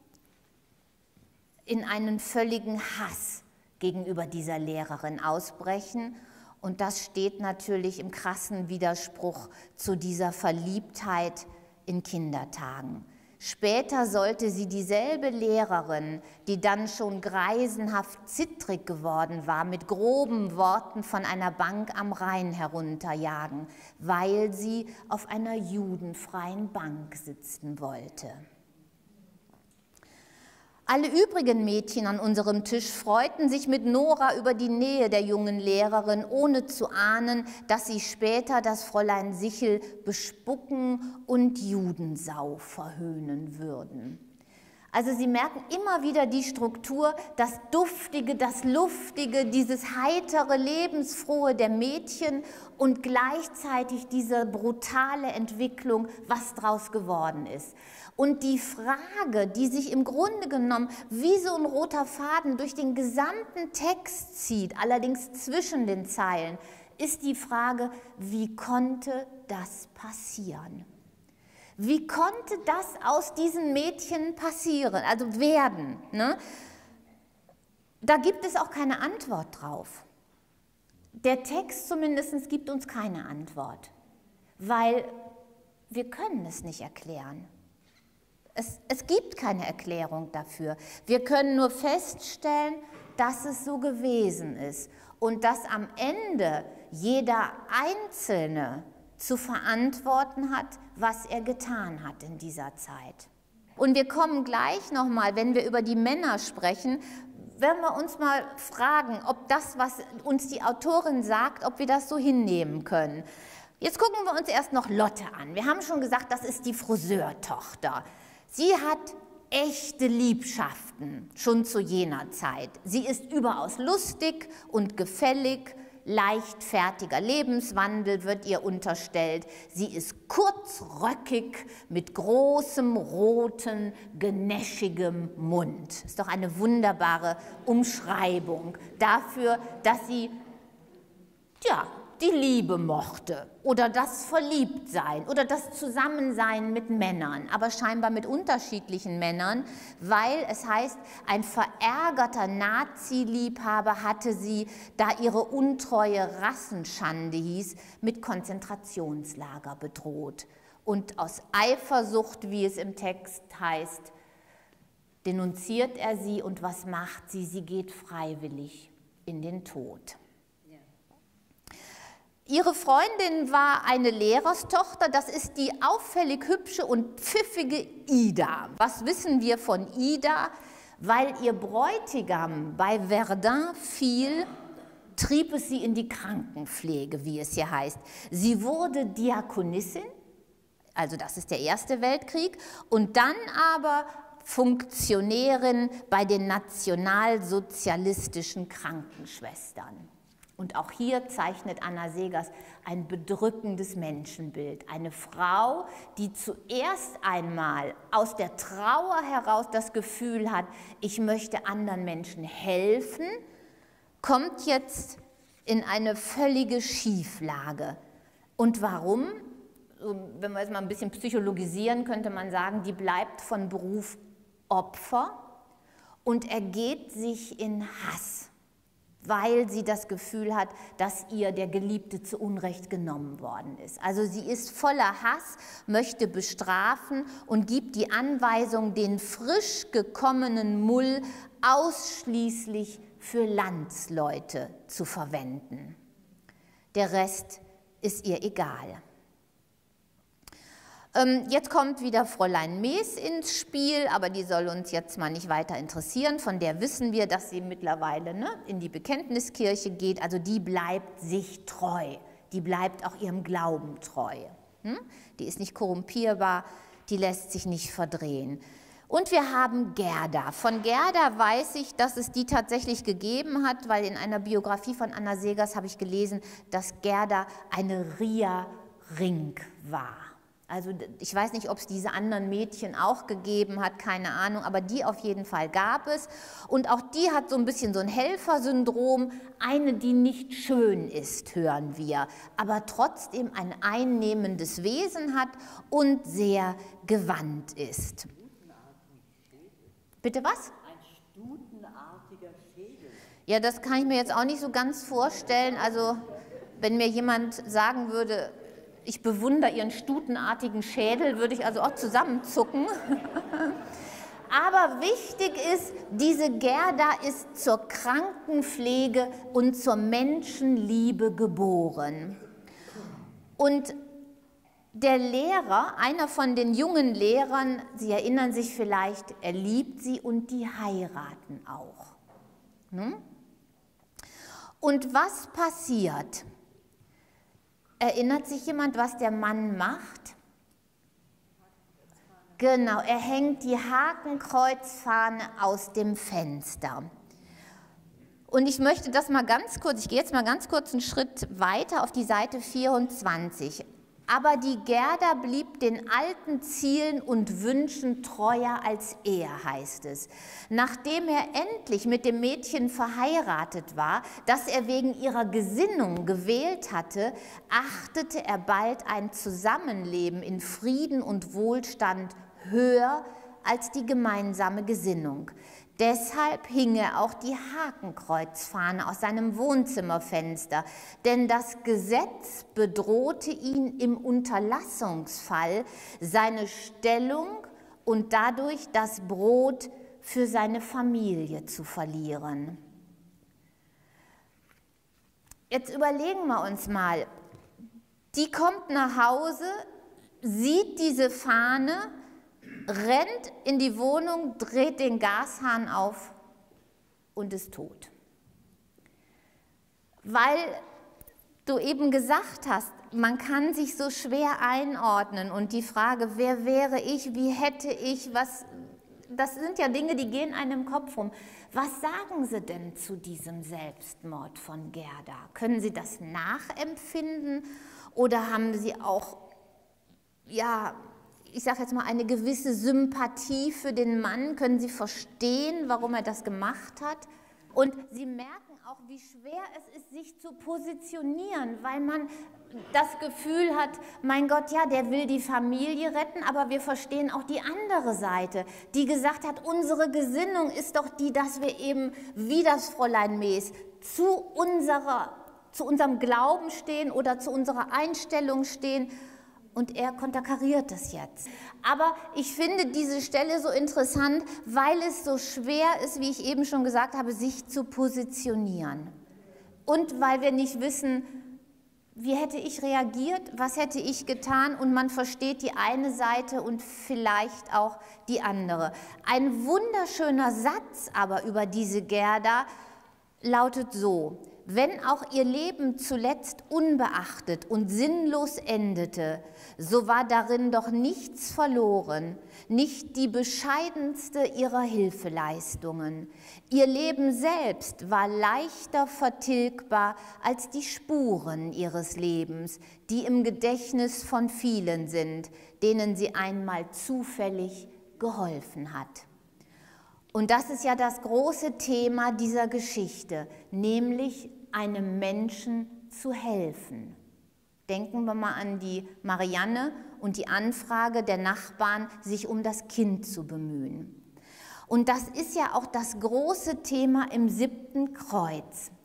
in einen völligen Hass gegenüber dieser Lehrerin ausbrechen. Und das steht natürlich im krassen Widerspruch zu dieser Verliebtheit in Kindertagen. Später sollte sie dieselbe Lehrerin, die dann schon greisenhaft zittrig geworden war, mit groben Worten von einer Bank am Rhein herunterjagen, weil sie auf einer judenfreien Bank sitzen wollte. Alle übrigen Mädchen an unserem Tisch freuten sich mit Nora über die Nähe der jungen Lehrerin, ohne zu ahnen, dass sie später das Fräulein Sichel bespucken und Judensau verhöhnen würden. Also Sie merken immer wieder die Struktur, das Duftige, das Luftige, dieses heitere, lebensfrohe der Mädchen und gleichzeitig diese brutale Entwicklung, was daraus geworden ist. Und die Frage, die sich im Grunde genommen wie so ein roter Faden durch den gesamten Text zieht, allerdings zwischen den Zeilen, ist die Frage, wie konnte das passieren? Wie konnte das aus diesen Mädchen passieren, also werden? Ne? Da gibt es auch keine Antwort drauf. Der Text zumindest gibt uns keine Antwort, weil wir können es nicht erklären. Es, es gibt keine Erklärung dafür. Wir können nur feststellen, dass es so gewesen ist und dass am Ende jeder Einzelne zu verantworten hat, was er getan hat in dieser Zeit. Und wir kommen gleich nochmal, wenn wir über die Männer sprechen, werden wir uns mal fragen, ob das, was uns die Autorin sagt, ob wir das so hinnehmen können. Jetzt gucken wir uns erst noch Lotte an. Wir haben schon gesagt, das ist die Friseurtochter. Sie hat echte Liebschaften, schon zu jener Zeit. Sie ist überaus lustig und gefällig, leichtfertiger Lebenswandel wird ihr unterstellt. Sie ist kurzröckig mit großem, roten, genäschigem Mund. Ist doch eine wunderbare Umschreibung dafür, dass sie, ja, die Liebe mochte oder das Verliebtsein oder das Zusammensein mit Männern, aber scheinbar mit unterschiedlichen Männern, weil es heißt, ein verärgerter Nazi-Liebhaber hatte sie, da ihre Untreue Rassenschande hieß, mit Konzentrationslager bedroht. Und aus Eifersucht, wie es im Text heißt, denunziert er sie und was macht sie? Sie geht freiwillig in den Tod. Ihre Freundin war eine Lehrerstochter, das ist die auffällig hübsche und pfiffige Ida. Was wissen wir von Ida? Weil ihr Bräutigam bei Verdun fiel, trieb es sie in die Krankenpflege, wie es hier heißt. Sie wurde Diakonissin, also das ist der Erste Weltkrieg, und dann aber Funktionärin bei den nationalsozialistischen Krankenschwestern. Und auch hier zeichnet Anna Seghers ein bedrückendes Menschenbild. Eine Frau, die zuerst einmal aus der Trauer heraus das Gefühl hat, ich möchte anderen Menschen helfen, kommt jetzt in eine völlige Schieflage. Und warum? Wenn wir jetzt mal ein bisschen psychologisieren, könnte man sagen, die bleibt von Beruf Opfer und ergeht sich in Hass. weil sie das Gefühl hat, dass ihr der Geliebte zu Unrecht genommen worden ist. Also sie ist voller Hass, möchte bestrafen und gibt die Anweisung, den frisch gekommenen Mull ausschließlich für Landsleute zu verwenden. Der Rest ist ihr egal. Jetzt kommt wieder Fräulein Mees ins Spiel, aber die soll uns jetzt mal nicht weiter interessieren. Von der wissen wir, dass sie mittlerweile ne, in die Bekenntniskirche geht. Also die bleibt sich treu, die bleibt auch ihrem Glauben treu. Hm? Die ist nicht korrumpierbar, die lässt sich nicht verdrehen. Und wir haben Gerda. Von Gerda weiß ich, dass es die tatsächlich gegeben hat, weil in einer Biografie von Anna Segers habe ich gelesen, dass Gerda eine Ria Ring war. Also ich weiß nicht, ob es diese anderen Mädchen auch gegeben hat, keine Ahnung, aber die auf jeden Fall gab es. Und auch die hat so ein bisschen so ein Helfersyndrom, eine, die nicht schön ist, hören wir, aber trotzdem ein einnehmendes Wesen hat und sehr gewandt ist. Bitte was? Ein stutenartiger Schädel. Ja, das kann ich mir jetzt auch nicht so ganz vorstellen. Also wenn mir jemand sagen würde, ich bewundere ihren stutenartigen Schädel, würde ich also auch zusammenzucken. Aber wichtig ist, diese Gerda ist zur Krankenpflege und zur Menschenliebe geboren. Und der Lehrer, einer von den jungen Lehrern, Sie erinnern sich vielleicht, er liebt sie und die heiraten auch. Und was passiert? Erinnert sich jemand, was der Mann macht? Genau, er hängt die Hakenkreuzfahne aus dem Fenster. Und ich möchte das mal ganz kurz, ich gehe jetzt mal ganz kurz einen Schritt weiter auf die Seite vierundzwanzig. Aber die Gerda blieb den alten Zielen und Wünschen treuer als er, heißt es. Nachdem er endlich mit dem Mädchen verheiratet war, das er wegen ihrer Gesinnung gewählt hatte, achtete er bald ein Zusammenleben in Frieden und Wohlstand höher als die gemeinsame Gesinnung. Deshalb hing er auch die Hakenkreuzfahne aus seinem Wohnzimmerfenster, denn das Gesetz bedrohte ihn im Unterlassungsfall, seine Stellung und dadurch das Brot für seine Familie zu verlieren. Jetzt überlegen wir uns mal, die kommt nach Hause, sieht diese Fahne, rennt in die Wohnung, dreht den Gashahn auf und ist tot. Weil du eben gesagt hast, man kann sich so schwer einordnen und die Frage, wer wäre ich, wie hätte ich, was, das sind ja Dinge, die gehen einem im Kopf rum. Was sagen Sie denn zu diesem Selbstmord von Gerda? Können Sie das nachempfinden oder haben Sie auch, ja, ich sage jetzt mal, eine gewisse Sympathie für den Mann? Können Sie verstehen, warum er das gemacht hat? Und Sie merken auch, wie schwer es ist, sich zu positionieren, weil man das Gefühl hat, mein Gott, ja, der will die Familie retten, aber wir verstehen auch die andere Seite, die gesagt hat, unsere Gesinnung ist doch die, dass wir eben, wie das Fräulein Mees, zu, unserer, zu unserem Glauben stehen oder zu unserer Einstellung stehen. Und er konterkariert das jetzt. Aber ich finde diese Stelle so interessant, weil es so schwer ist, wie ich eben schon gesagt habe, sich zu positionieren. Und weil wir nicht wissen, wie hätte ich reagiert, was hätte ich getan, und man versteht die eine Seite und vielleicht auch die andere. Ein wunderschöner Satz aber über diese Gerda lautet so: Wenn auch ihr Leben zuletzt unbeachtet und sinnlos endete, so war darin doch nichts verloren, nicht die bescheidenste ihrer Hilfeleistungen. Ihr Leben selbst war leichter vertilgbar als die Spuren ihres Lebens, die im Gedächtnis von vielen sind, denen sie einmal zufällig geholfen hat. Und das ist ja das große Thema dieser Geschichte, nämlich einem Menschen zu helfen. Denken wir mal an die Marianne und die Anfrage der Nachbarn, sich um das Kind zu bemühen. Und das ist ja auch das große Thema im siebten Kreuz.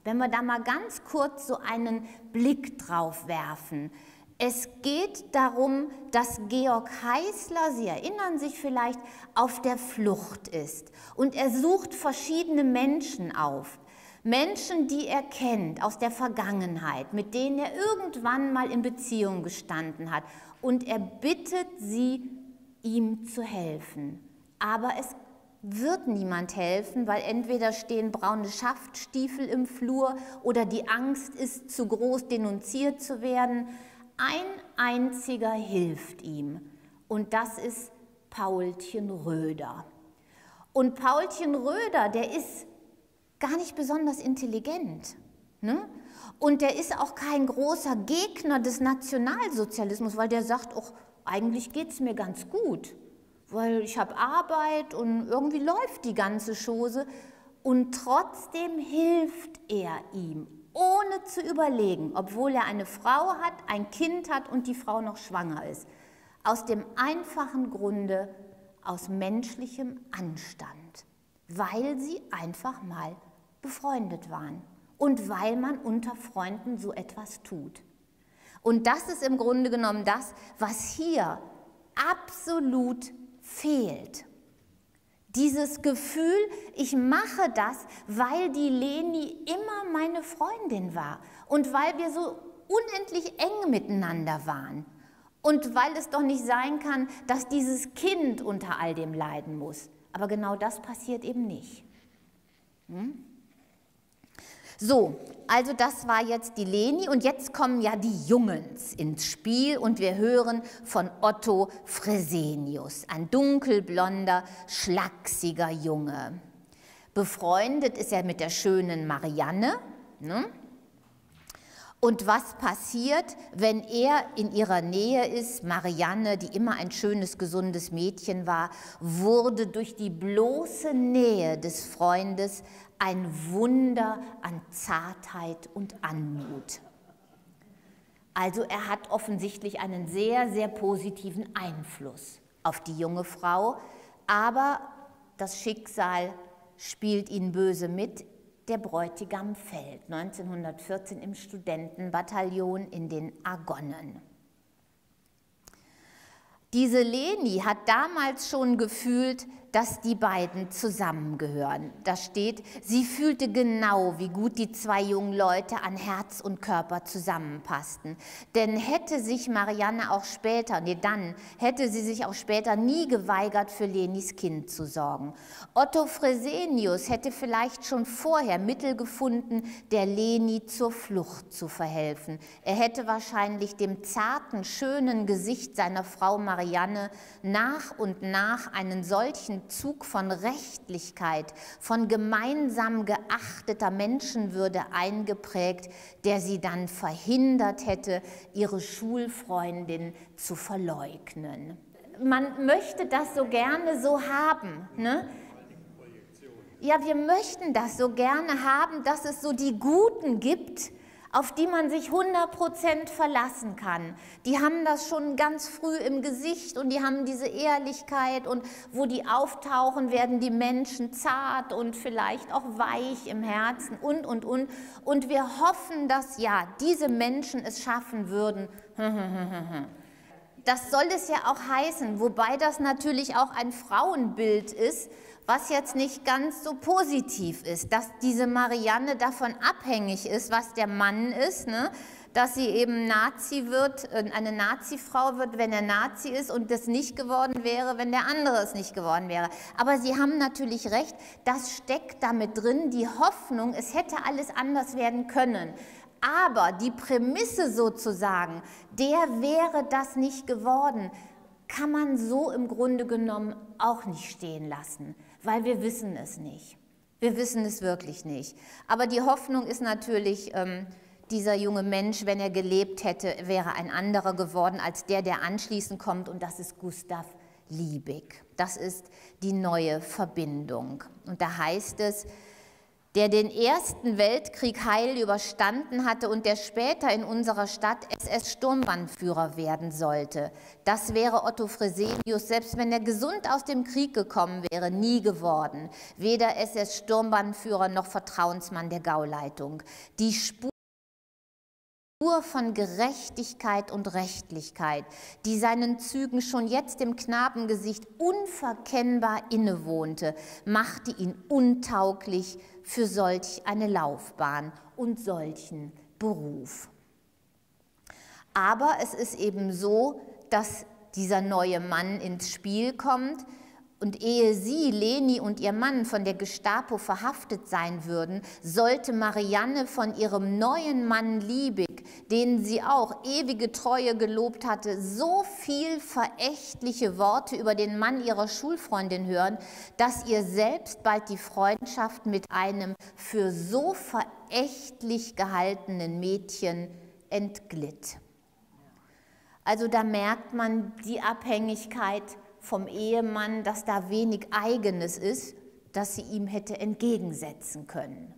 Wenn wir da mal ganz kurz so einen Blick drauf werfen. Es geht darum, dass Georg Heißler, Sie erinnern sich vielleicht, auf der Flucht ist. Und er sucht verschiedene Menschen auf. Menschen, die er kennt aus der Vergangenheit, mit denen er irgendwann mal in Beziehung gestanden hat. Und er bittet sie, ihm zu helfen. Aber es wird niemand helfen, weil entweder stehen braune Schaftstiefel im Flur oder die Angst ist zu groß, denunziert zu werden. Ein einziger hilft ihm und das ist Paulchen Röder. Und Paulchen Röder, der ist gar nicht besonders intelligent, ne? Und der ist auch kein großer Gegner des Nationalsozialismus, weil der sagt, auch eigentlich geht es mir ganz gut, weil ich habe Arbeit und irgendwie läuft die ganze Chose und trotzdem hilft er ihm, ohne zu überlegen, obwohl er eine Frau hat, ein Kind hat und die Frau noch schwanger ist. Aus dem einfachen Grunde, aus menschlichem Anstand, weil sie einfach mal befreundet waren und weil man unter Freunden so etwas tut. Und das ist im Grunde genommen das, was hier absolut fehlt. Dieses Gefühl, ich mache das, weil die Leni immer meine Freundin war und weil wir so unendlich eng miteinander waren und weil es doch nicht sein kann, dass dieses Kind unter all dem leiden muss. Aber genau das passiert eben nicht. Hm? So, also das war jetzt die Leni und jetzt kommen ja die Jungens ins Spiel und wir hören von Otto Fresenius, ein dunkelblonder, schlachsiger Junge. Befreundet ist er mit der schönen Marianne, ne? Und was passiert, wenn er in ihrer Nähe ist? Marianne, die immer ein schönes, gesundes Mädchen war, wurde durch die bloße Nähe des Freundes ein Wunder an Zartheit und Anmut. Also er hat offensichtlich einen sehr, sehr positiven Einfluss auf die junge Frau, aber das Schicksal spielt ihn böse mit. Der Bräutigam fällt neunzehnhundertvierzehn im Studentenbataillon in den Argonnen. Diese Leni hat damals schon gefühlt, dass die beiden zusammengehören. Da steht, sie fühlte genau, wie gut die zwei jungen Leute an Herz und Körper zusammenpassten. Denn hätte sich Marianne auch später, nee dann, hätte sie sich auch später nie geweigert, für Lenis Kind zu sorgen. Otto Fresenius hätte vielleicht schon vorher Mittel gefunden, der Leni zur Flucht zu verhelfen. Er hätte wahrscheinlich dem zarten, schönen Gesicht seiner Frau Marianne nach und nach einen solchen Zug von Rechtlichkeit, von gemeinsam geachteter Menschenwürde eingeprägt, der sie dann verhindert hätte, ihre Schulfreundin zu verleugnen. Man möchte das so gerne so haben, ne? Ja, wir möchten das so gerne haben, dass es so die Guten gibt, auf die man sich hundert Prozent verlassen kann. Die haben das schon ganz früh im Gesicht und die haben diese Ehrlichkeit und wo die auftauchen, werden die Menschen zart und vielleicht auch weich im Herzen und, und, und. Und wir hoffen, dass ja, diese Menschen es schaffen würden. Das soll es ja auch heißen, wobei das natürlich auch ein Frauenbild ist, was jetzt nicht ganz so positiv ist, dass diese Marianne davon abhängig ist, was der Mann ist, ne? Dass sie eben Nazi wird, eine Nazifrau wird, wenn er Nazi ist und das nicht geworden wäre, wenn der andere es nicht geworden wäre. Aber Sie haben natürlich recht, das steckt damit drin, die Hoffnung, es hätte alles anders werden können. Aber die Prämisse sozusagen, der wäre das nicht geworden, kann man so im Grunde genommen auch nicht stehen lassen, weil wir wissen es nicht. Wir wissen es wirklich nicht. Aber die Hoffnung ist natürlich, ähm, dieser junge Mensch, wenn er gelebt hätte, wäre ein anderer geworden als der, der anschließend kommt, und das ist Gustav Liebig. Das ist die neue Verbindung. Und da heißt es, der den Ersten Weltkrieg heil überstanden hatte und der später in unserer Stadt S S-Sturmbannführer werden sollte. Das wäre Otto Fresenius, selbst wenn er gesund aus dem Krieg gekommen wäre, nie geworden. Weder S S-Sturmbannführer noch Vertrauensmann der Gauleitung. Die Spur von Gerechtigkeit und Rechtlichkeit, die seinen Zügen schon jetzt im Knabengesicht unverkennbar innewohnte, machte ihn untauglich für solch eine Laufbahn und solchen Beruf. Aber es ist eben so, dass dieser neue Mann ins Spiel kommt, und ehe sie, Leni und ihr Mann, von der Gestapo verhaftet sein würden, sollte Marianne von ihrem neuen Mann Liebig, den sie auch ewige Treue gelobt hatte, so viel verächtliche Worte über den Mann ihrer Schulfreundin hören, dass ihr selbst bald die Freundschaft mit einem für so verächtlich gehaltenen Mädchen entglitt. Also da merkt man die Abhängigkeit vom Ehemann, dass da wenig Eigenes ist, das sie ihm hätte entgegensetzen können.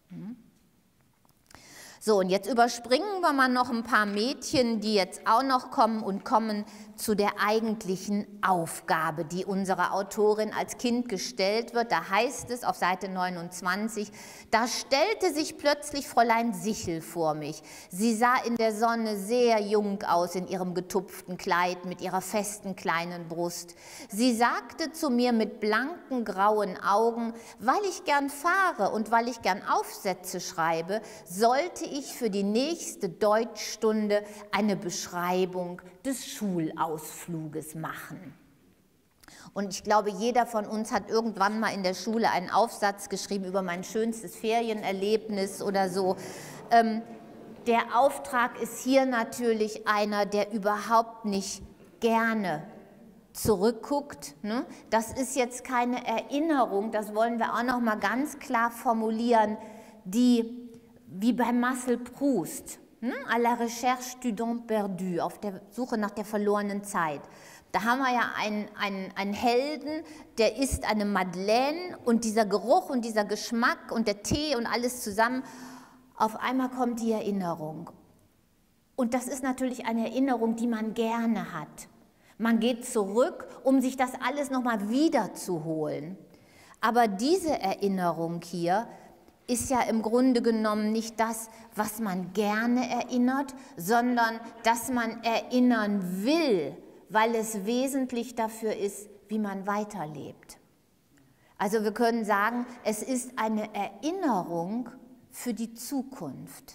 So, und jetzt überspringen wir mal noch ein paar Mädchen, die jetzt auch noch kommen und kommen zu der eigentlichen Aufgabe, die unserer Autorin als Kind gestellt wird. Da heißt es auf Seite neunundzwanzig, da stellte sich plötzlich Fräulein Sichel vor mich. Sie sah in der Sonne sehr jung aus in ihrem getupften Kleid mit ihrer festen kleinen Brust. Sie sagte zu mir mit blanken grauen Augen, weil ich gern fahre und weil ich gern Aufsätze schreibe, sollte ich für die nächste Deutschstunde eine Beschreibung des Schulausfluges machen. Und ich glaube, jeder von uns hat irgendwann mal in der Schule einen Aufsatz geschrieben über mein schönstes Ferienerlebnis oder so. Ähm, der Auftrag ist hier natürlich einer, der überhaupt nicht gerne zurückguckt. Ne? Das ist jetzt keine Erinnerung, das wollen wir auch noch mal ganz klar formulieren, die wie bei Marcel Proust, hm? à la recherche du temps perdu, auf der Suche nach der verlorenen Zeit. Da haben wir ja einen, einen, einen Helden, der isst eine Madeleine und dieser Geruch und dieser Geschmack und der Tee und alles zusammen, auf einmal kommt die Erinnerung. Und das ist natürlich eine Erinnerung, die man gerne hat. Man geht zurück, um sich das alles nochmal wiederzuholen. Aber diese Erinnerung hier ist ja im Grunde genommen nicht das, was man gerne erinnert, sondern dass man erinnern will, weil es wesentlich dafür ist, wie man weiterlebt. Also wir können sagen, es ist eine Erinnerung für die Zukunft,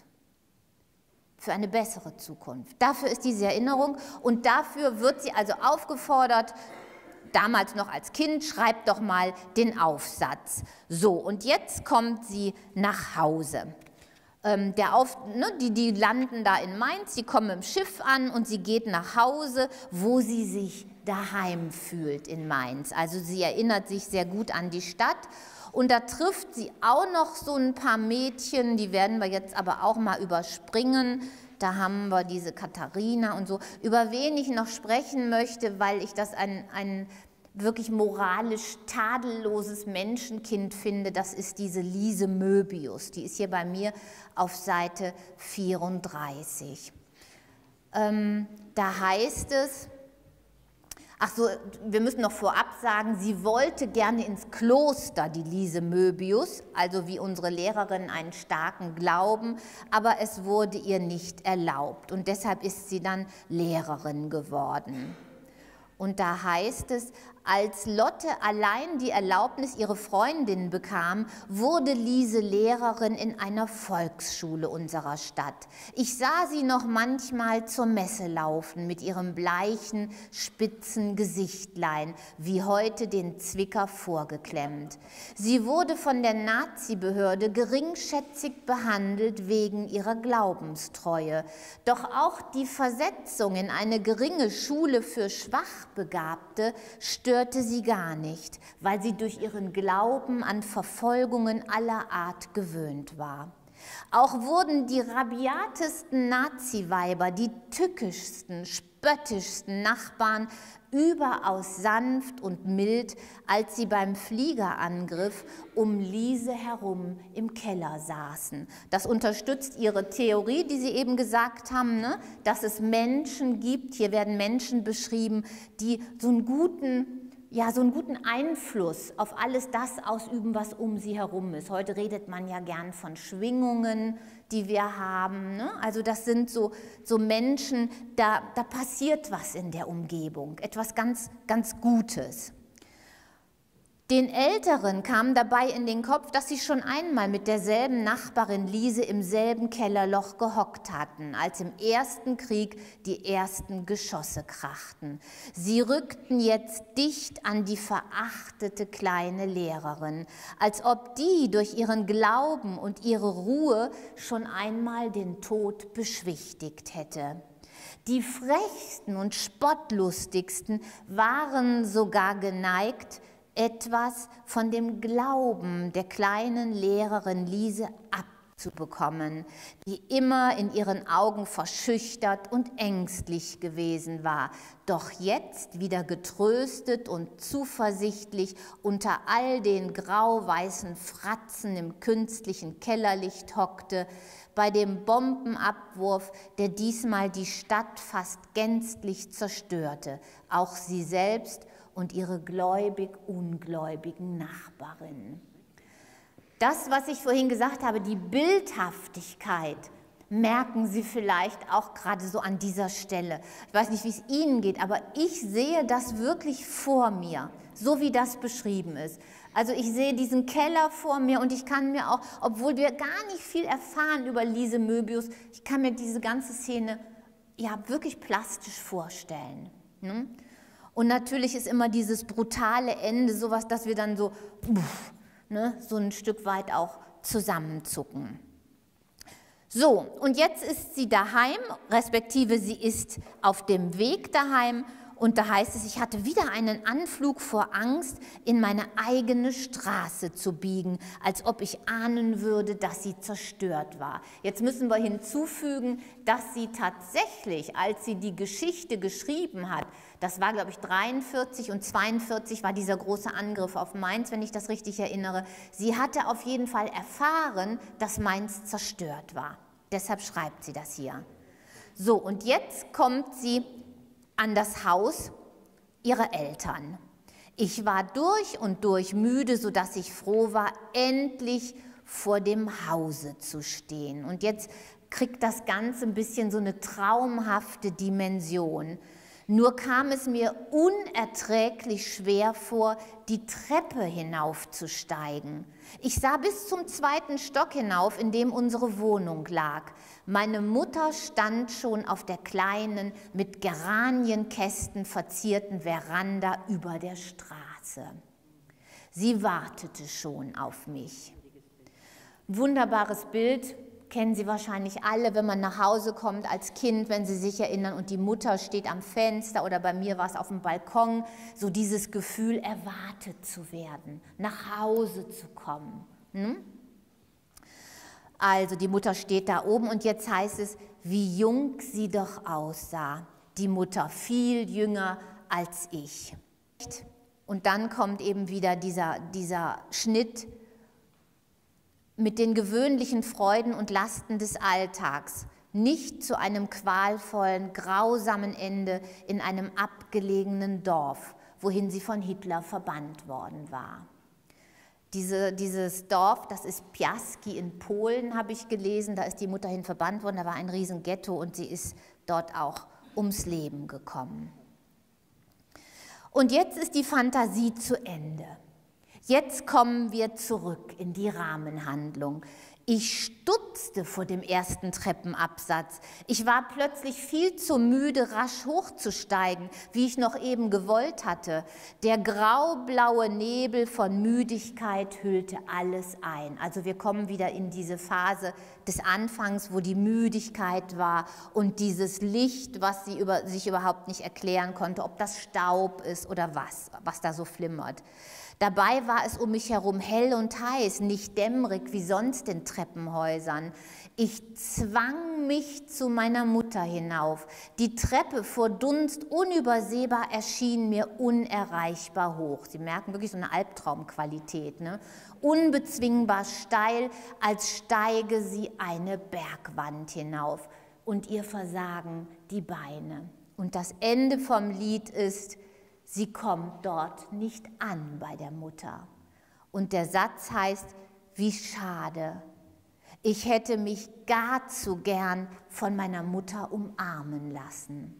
für eine bessere Zukunft. Dafür ist diese Erinnerung und dafür wird sie also aufgefordert, damals noch als Kind, schreibt doch mal den Aufsatz. So, und jetzt kommt sie nach Hause. Ähm, der Auf, ne, die, die landen da in Mainz, sie kommen im Schiff an und sie geht nach Hause, wo sie sich daheim fühlt in Mainz. Also sie erinnert sich sehr gut an die Stadt. Und da trifft sie auch noch so ein paar Mädchen, die werden wir jetzt aber auch mal überspringen. Da haben wir diese Katharina und so, über wen ich noch sprechen möchte, weil ich das ein, ein wirklich moralisch tadelloses Menschenkind finde, das ist diese Lise Möbius. Die ist hier bei mir auf Seite vierunddreißig. Ähm, da heißt es, ach so, wir müssen noch vorab sagen, sie wollte gerne ins Kloster, die Lise Möbius, also wie unsere Lehrerin einen starken Glauben, aber es wurde ihr nicht erlaubt und deshalb ist sie dann Lehrerin geworden. Und da heißt es, als Lotte allein die Erlaubnis ihrer Freundin bekam, wurde Lise Lehrerin in einer Volksschule unserer Stadt. Ich sah sie noch manchmal zur Messe laufen mit ihrem bleichen, spitzen Gesichtlein, wie heute den Zwicker vorgeklemmt. Sie wurde von der Nazi-Behörde geringschätzig behandelt wegen ihrer Glaubenstreue. Doch auch die Versetzung in eine geringe Schule für Schwachbegabte störte sie gar nicht, weil sie durch ihren Glauben an Verfolgungen aller Art gewöhnt war. Auch wurden die rabiatesten Nazi-Weiber, die tückischsten, spöttischsten Nachbarn überaus sanft und mild, als sie beim Fliegerangriff um Lise herum im Keller saßen. Das unterstützt ihre Theorie, die Sie eben gesagt haben, ne? Dass es Menschen gibt, hier werden Menschen beschrieben, die so einen guten ja, so einen guten Einfluss auf alles das ausüben, was um sie herum ist. Heute redet man ja gern von Schwingungen, die wir haben. Ne? Also das sind so, so Menschen, da, da passiert was in der Umgebung, etwas ganz, ganz Gutes. Den Älteren kam dabei in den Kopf, dass sie schon einmal mit derselben Nachbarin Lise im selben Kellerloch gehockt hatten, als im Ersten Krieg die ersten Geschosse krachten. Sie rückten jetzt dicht an die verachtete kleine Lehrerin, als ob die durch ihren Glauben und ihre Ruhe schon einmal den Tod beschwichtigt hätte. Die frechsten und spottlustigsten waren sogar geneigt, etwas von dem Glauben der kleinen Lehrerin Lise abzubekommen, die immer in ihren Augen verschüchtert und ängstlich gewesen war, doch jetzt wieder getröstet und zuversichtlich unter all den grau-weißen Fratzen im künstlichen Kellerlicht hockte, bei dem Bombenabwurf, der diesmal die Stadt fast gänzlich zerstörte, auch sie selbst und ihre gläubig-ungläubigen Nachbarinnen. Das, was ich vorhin gesagt habe, die Bildhaftigkeit, merken Sie vielleicht auch gerade so an dieser Stelle. Ich weiß nicht, wie es Ihnen geht, aber ich sehe das wirklich vor mir, so wie das beschrieben ist. Also ich sehe diesen Keller vor mir und ich kann mir auch, obwohl wir gar nicht viel erfahren über Lise Möbius, ich kann mir diese ganze Szene ja wirklich plastisch vorstellen. Ne? Und natürlich ist immer dieses brutale Ende sowas, dass wir dann so, uff, ne, so ein Stück weit auch zusammenzucken. So, und jetzt ist sie daheim, respektive sie ist auf dem Weg daheim. Und da heißt es, ich hatte wieder einen Anflug vor Angst, in meine eigene Straße zu biegen, als ob ich ahnen würde, dass sie zerstört war. Jetzt müssen wir hinzufügen, dass sie tatsächlich, als sie die Geschichte geschrieben hat, das war, glaube ich, dreiundvierzig und zweiundvierzig war dieser große Angriff auf Mainz, wenn ich das richtig erinnere. Sie hatte auf jeden Fall erfahren, dass Mainz zerstört war. Deshalb schreibt sie das hier. So, und jetzt kommt sie an das Haus ihrer Eltern. Ich war durch und durch müde, sodass ich froh war, endlich vor dem Hause zu stehen. Und jetzt kriegt das Ganze ein bisschen so eine traumhafte Dimension. Nur kam es mir unerträglich schwer vor, die Treppe hinaufzusteigen. Ich sah bis zum zweiten Stock hinauf, in dem unsere Wohnung lag. Meine Mutter stand schon auf der kleinen, mit Geranienkästen verzierten Veranda über der Straße. Sie wartete schon auf mich. Wunderbares Bild. Kennen Sie wahrscheinlich alle, wenn man nach Hause kommt als Kind, wenn Sie sich erinnern und die Mutter steht am Fenster oder bei mir war es auf dem Balkon, so dieses Gefühl, erwartet zu werden, nach Hause zu kommen. Hm? Also die Mutter steht da oben und jetzt heißt es, wie jung sie doch aussah. Die Mutter viel jünger als ich. Und dann kommt eben wieder dieser, dieser Schnitt mit den gewöhnlichen Freuden und Lasten des Alltags, nicht zu einem qualvollen, grausamen Ende in einem abgelegenen Dorf, wohin sie von Hitler verbannt worden war. Diese, dieses Dorf, das ist Piaski in Polen, habe ich gelesen, da ist die Mutter hin verbannt worden, da war ein riesen Ghetto und sie ist dort auch ums Leben gekommen. Und jetzt ist die Fantasie zu Ende. Jetzt kommen wir zurück in die Rahmenhandlung. Ich stutzte vor dem ersten Treppenabsatz. Ich war plötzlich viel zu müde, rasch hochzusteigen, wie ich noch eben gewollt hatte. Der graublaue Nebel von Müdigkeit hüllte alles ein. Also wir kommen wieder in diese Phase des Anfangs, wo die Müdigkeit war und dieses Licht, was sie über, sich überhaupt nicht erklären konnte, ob das Staub ist oder was, was da so flimmert. Dabei war es um mich herum hell und heiß, nicht dämmerig wie sonst in Treppenhäusern. Ich zwang mich zu meiner Mutter hinauf. Die Treppe vor Dunst unübersehbar erschien mir unerreichbar hoch. Sie merken wirklich so eine Albtraumqualität, ne? Unbezwingbar steil, als steige sie eine Bergwand hinauf. Und ihr versagen die Beine. Und das Ende vom Lied ist: Sie kommt dort nicht an bei der Mutter. Und der Satz heißt: Wie schade. Ich hätte mich gar zu gern von meiner Mutter umarmen lassen.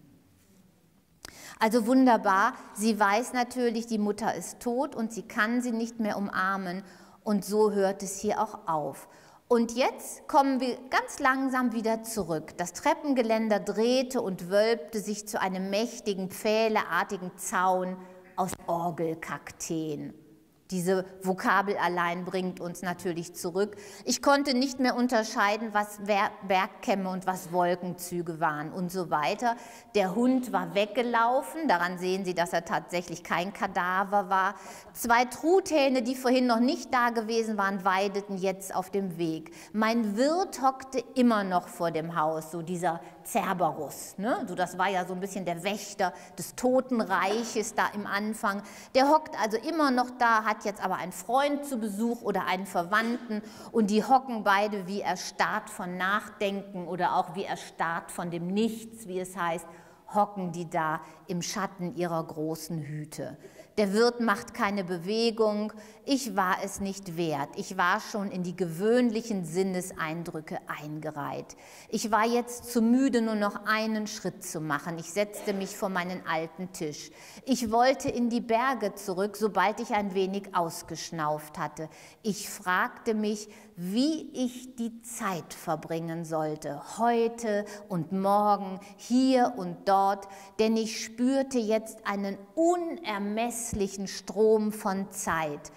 Also wunderbar, sie weiß natürlich, die Mutter ist tot und sie kann sie nicht mehr umarmen. Und so hört es hier auch auf. Und jetzt kommen wir ganz langsam wieder zurück. Das Treppengeländer drehte und wölbte sich zu einem mächtigen, pfähleartigen Zaun aus Orgelkakteen. Diese Vokabel allein bringt uns natürlich zurück. Ich konnte nicht mehr unterscheiden, was Bergkämme und was Wolkenzüge waren und so weiter. Der Hund war weggelaufen, daran sehen Sie, dass er tatsächlich kein Kadaver war. Zwei Truthähne, die vorhin noch nicht da gewesen waren, weideten jetzt auf dem Weg. Mein Wirt hockte immer noch vor dem Haus, so dieser Cerberus, ne? So, das war ja so ein bisschen der Wächter des Totenreiches da im Anfang. Der hockt also immer noch da, hat jetzt aber einen Freund zu Besuch oder einen Verwandten und die hocken beide wie erstarrt von Nachdenken oder auch wie erstarrt von dem Nichts, wie es heißt, hocken die da im Schatten ihrer großen Hüte. Der Wirt macht keine Bewegung, ich war es nicht wert. Ich war schon in die gewöhnlichen Sinneseindrücke eingereiht. Ich war jetzt zu müde, nur noch einen Schritt zu machen. Ich setzte mich vor meinen alten Tisch. Ich wollte in die Berge zurück, sobald ich ein wenig ausgeschnauft hatte. Ich fragte mich, wie ich die Zeit verbringen sollte, heute und morgen, hier und dort, denn ich spürte jetzt einen unermesslichen Strom von Zeit,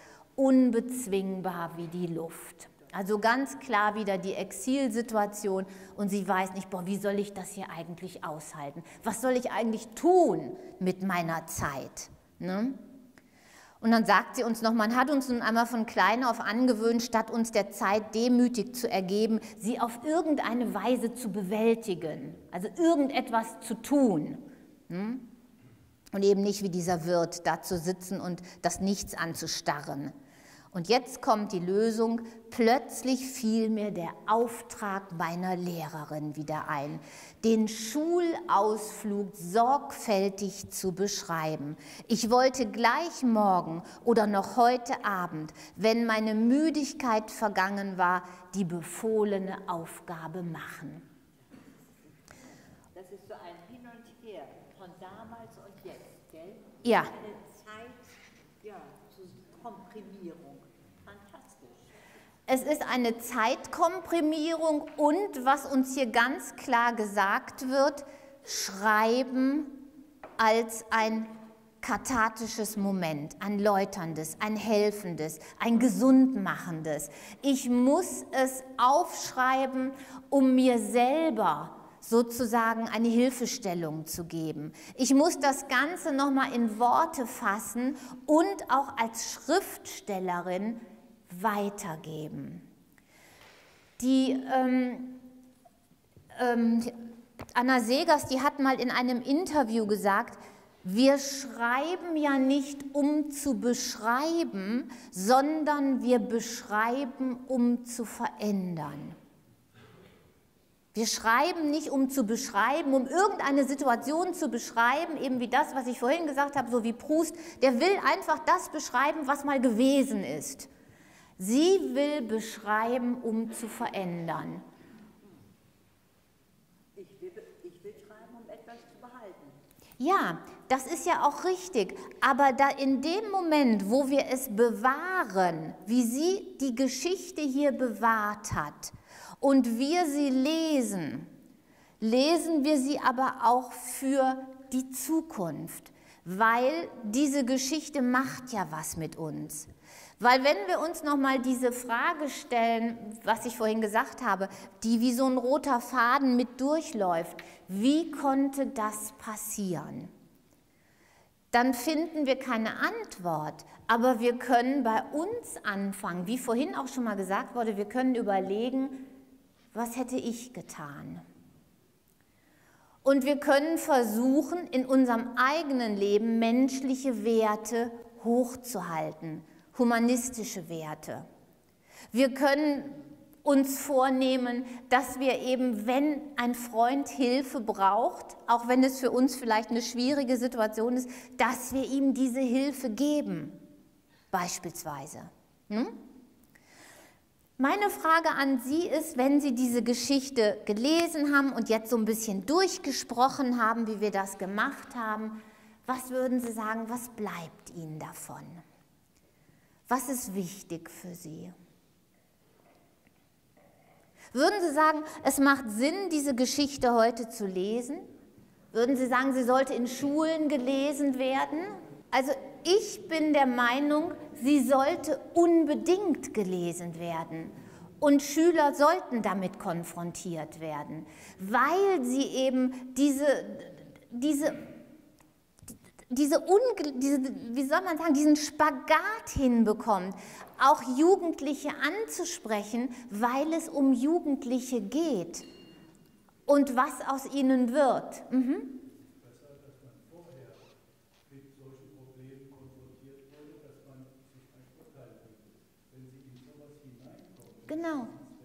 unbezwingbar wie die Luft. Also ganz klar wieder die Exilsituation und sie weiß nicht, boah, wie soll ich das hier eigentlich aushalten? Was soll ich eigentlich tun mit meiner Zeit? Ne? Und dann sagt sie uns noch, man hat uns nun einmal von klein auf angewöhnt, statt uns der Zeit demütig zu ergeben, sie auf irgendeine Weise zu bewältigen, also irgendetwas zu tun. Hm? Und eben nicht wie dieser Wirt da zu sitzen und das Nichts anzustarren. Und jetzt kommt die Lösung, plötzlich fiel mir der Auftrag meiner Lehrerin wieder ein, den Schulausflug sorgfältig zu beschreiben. Ich wollte gleich morgen oder noch heute Abend, wenn meine Müdigkeit vergangen war, die befohlene Aufgabe machen. Das ist so ein Hin und Her von damals und jetzt, gell? Ja. Eine Zeit, ja, zur Komprimierung. Es ist eine Zeitkomprimierung und, was uns hier ganz klar gesagt wird, Schreiben als ein kathartisches Moment, ein läuterndes, ein helfendes, ein gesundmachendes. Ich muss es aufschreiben, um mir selber sozusagen eine Hilfestellung zu geben. Ich muss das Ganze nochmal in Worte fassen und auch als Schriftstellerin weitergeben. Die ähm, ähm, Anna Segers, die hat mal in einem Interview gesagt, wir schreiben ja nicht, um zu beschreiben, sondern wir beschreiben, um zu verändern. Wir schreiben nicht, um zu beschreiben, um irgendeine Situation zu beschreiben, eben wie das, was ich vorhin gesagt habe, so wie Proust, der will einfach das beschreiben, was mal gewesen ist. Sie will beschreiben, um zu verändern. Ich will, ich will schreiben, um etwas zu behalten. Ja, das ist ja auch richtig. Aber da in dem Moment, wo wir es bewahren, wie sie die Geschichte hier bewahrt hat, und wir sie lesen, lesen wir sie aber auch für die Zukunft, weil diese Geschichte macht ja was mit uns. Weil wenn wir uns nochmal diese Frage stellen, was ich vorhin gesagt habe, die wie so ein roter Faden mit durchläuft, wie konnte das passieren? dann finden wir keine Antwort. Aber wir können bei uns anfangen, wie vorhin auch schon mal gesagt wurde, wir können überlegen, was hätte ich getan? Und wir können versuchen, in unserem eigenen Leben menschliche Werte hochzuhalten, humanistische Werte. Wir können uns vornehmen, dass wir eben, wenn ein Freund Hilfe braucht, auch wenn es für uns vielleicht eine schwierige Situation ist, dass wir ihm diese Hilfe geben, beispielsweise. Hm? Meine Frage an Sie ist, wenn Sie diese Geschichte gelesen haben und jetzt so ein bisschen durchgesprochen haben, wie wir das gemacht haben, was würden Sie sagen, was bleibt Ihnen davon? Was ist wichtig für Sie? Würden Sie sagen, es macht Sinn, diese Geschichte heute zu lesen? Würden Sie sagen, sie sollte in Schulen gelesen werden? Also ich bin der Meinung, sie sollte unbedingt gelesen werden. Und Schüler sollten damit konfrontiert werden, weil sie eben diese, diese, diese, Unge diese, wie soll man sagen, diesen Spagat hinbekommt, auch Jugendliche anzusprechen, weil es um Jugendliche geht und was aus ihnen wird. Mhm. Genau.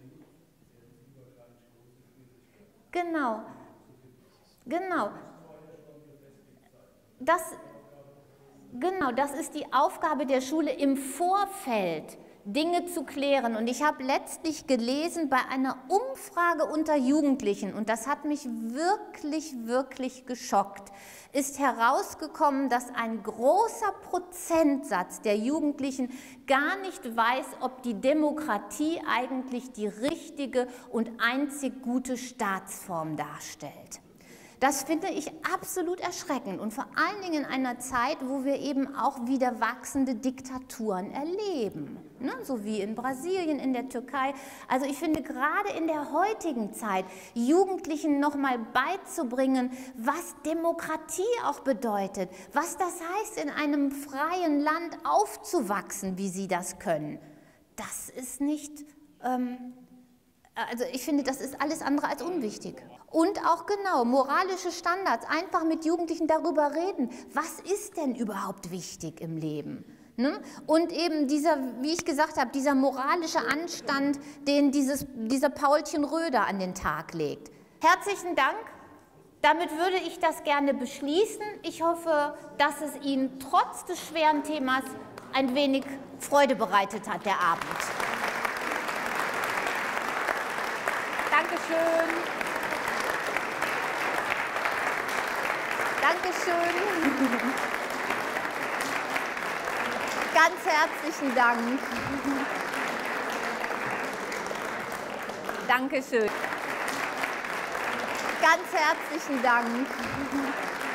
Genau. Genau. Das, genau, das ist die Aufgabe der Schule im Vorfeld, Dinge zu klären. Und ich habe letztlich gelesen bei einer Umfrage unter Jugendlichen, und das hat mich wirklich, wirklich geschockt, ist herausgekommen, dass ein großer Prozentsatz der Jugendlichen gar nicht weiß, ob die Demokratie eigentlich die richtige und einzig gute Staatsform darstellt. Das finde ich absolut erschreckend und vor allen Dingen in einer Zeit, wo wir eben auch wieder wachsende Diktaturen erleben, ne? So wie in Brasilien, in der Türkei. Also ich finde gerade in der heutigen Zeit Jugendlichen nochmal beizubringen, was Demokratie auch bedeutet, was das heißt, in einem freien Land aufzuwachsen, wie sie das können. Das ist nicht... Ähm, Also ich finde, das ist alles andere als unwichtig. Und auch genau, moralische Standards, einfach mit Jugendlichen darüber reden, was ist denn überhaupt wichtig im Leben? Ne? Und eben dieser, wie ich gesagt habe, dieser moralische Anstand, den dieses, dieser Paulchen Röder an den Tag legt. Herzlichen Dank. Damit würde ich das gerne beschließen. Ich hoffe, dass es Ihnen trotz des schweren Themas ein wenig Freude bereitet hat, der Abend. Dankeschön. Dankeschön. Ganz herzlichen Dank. Dankeschön. Ganz herzlichen Dank.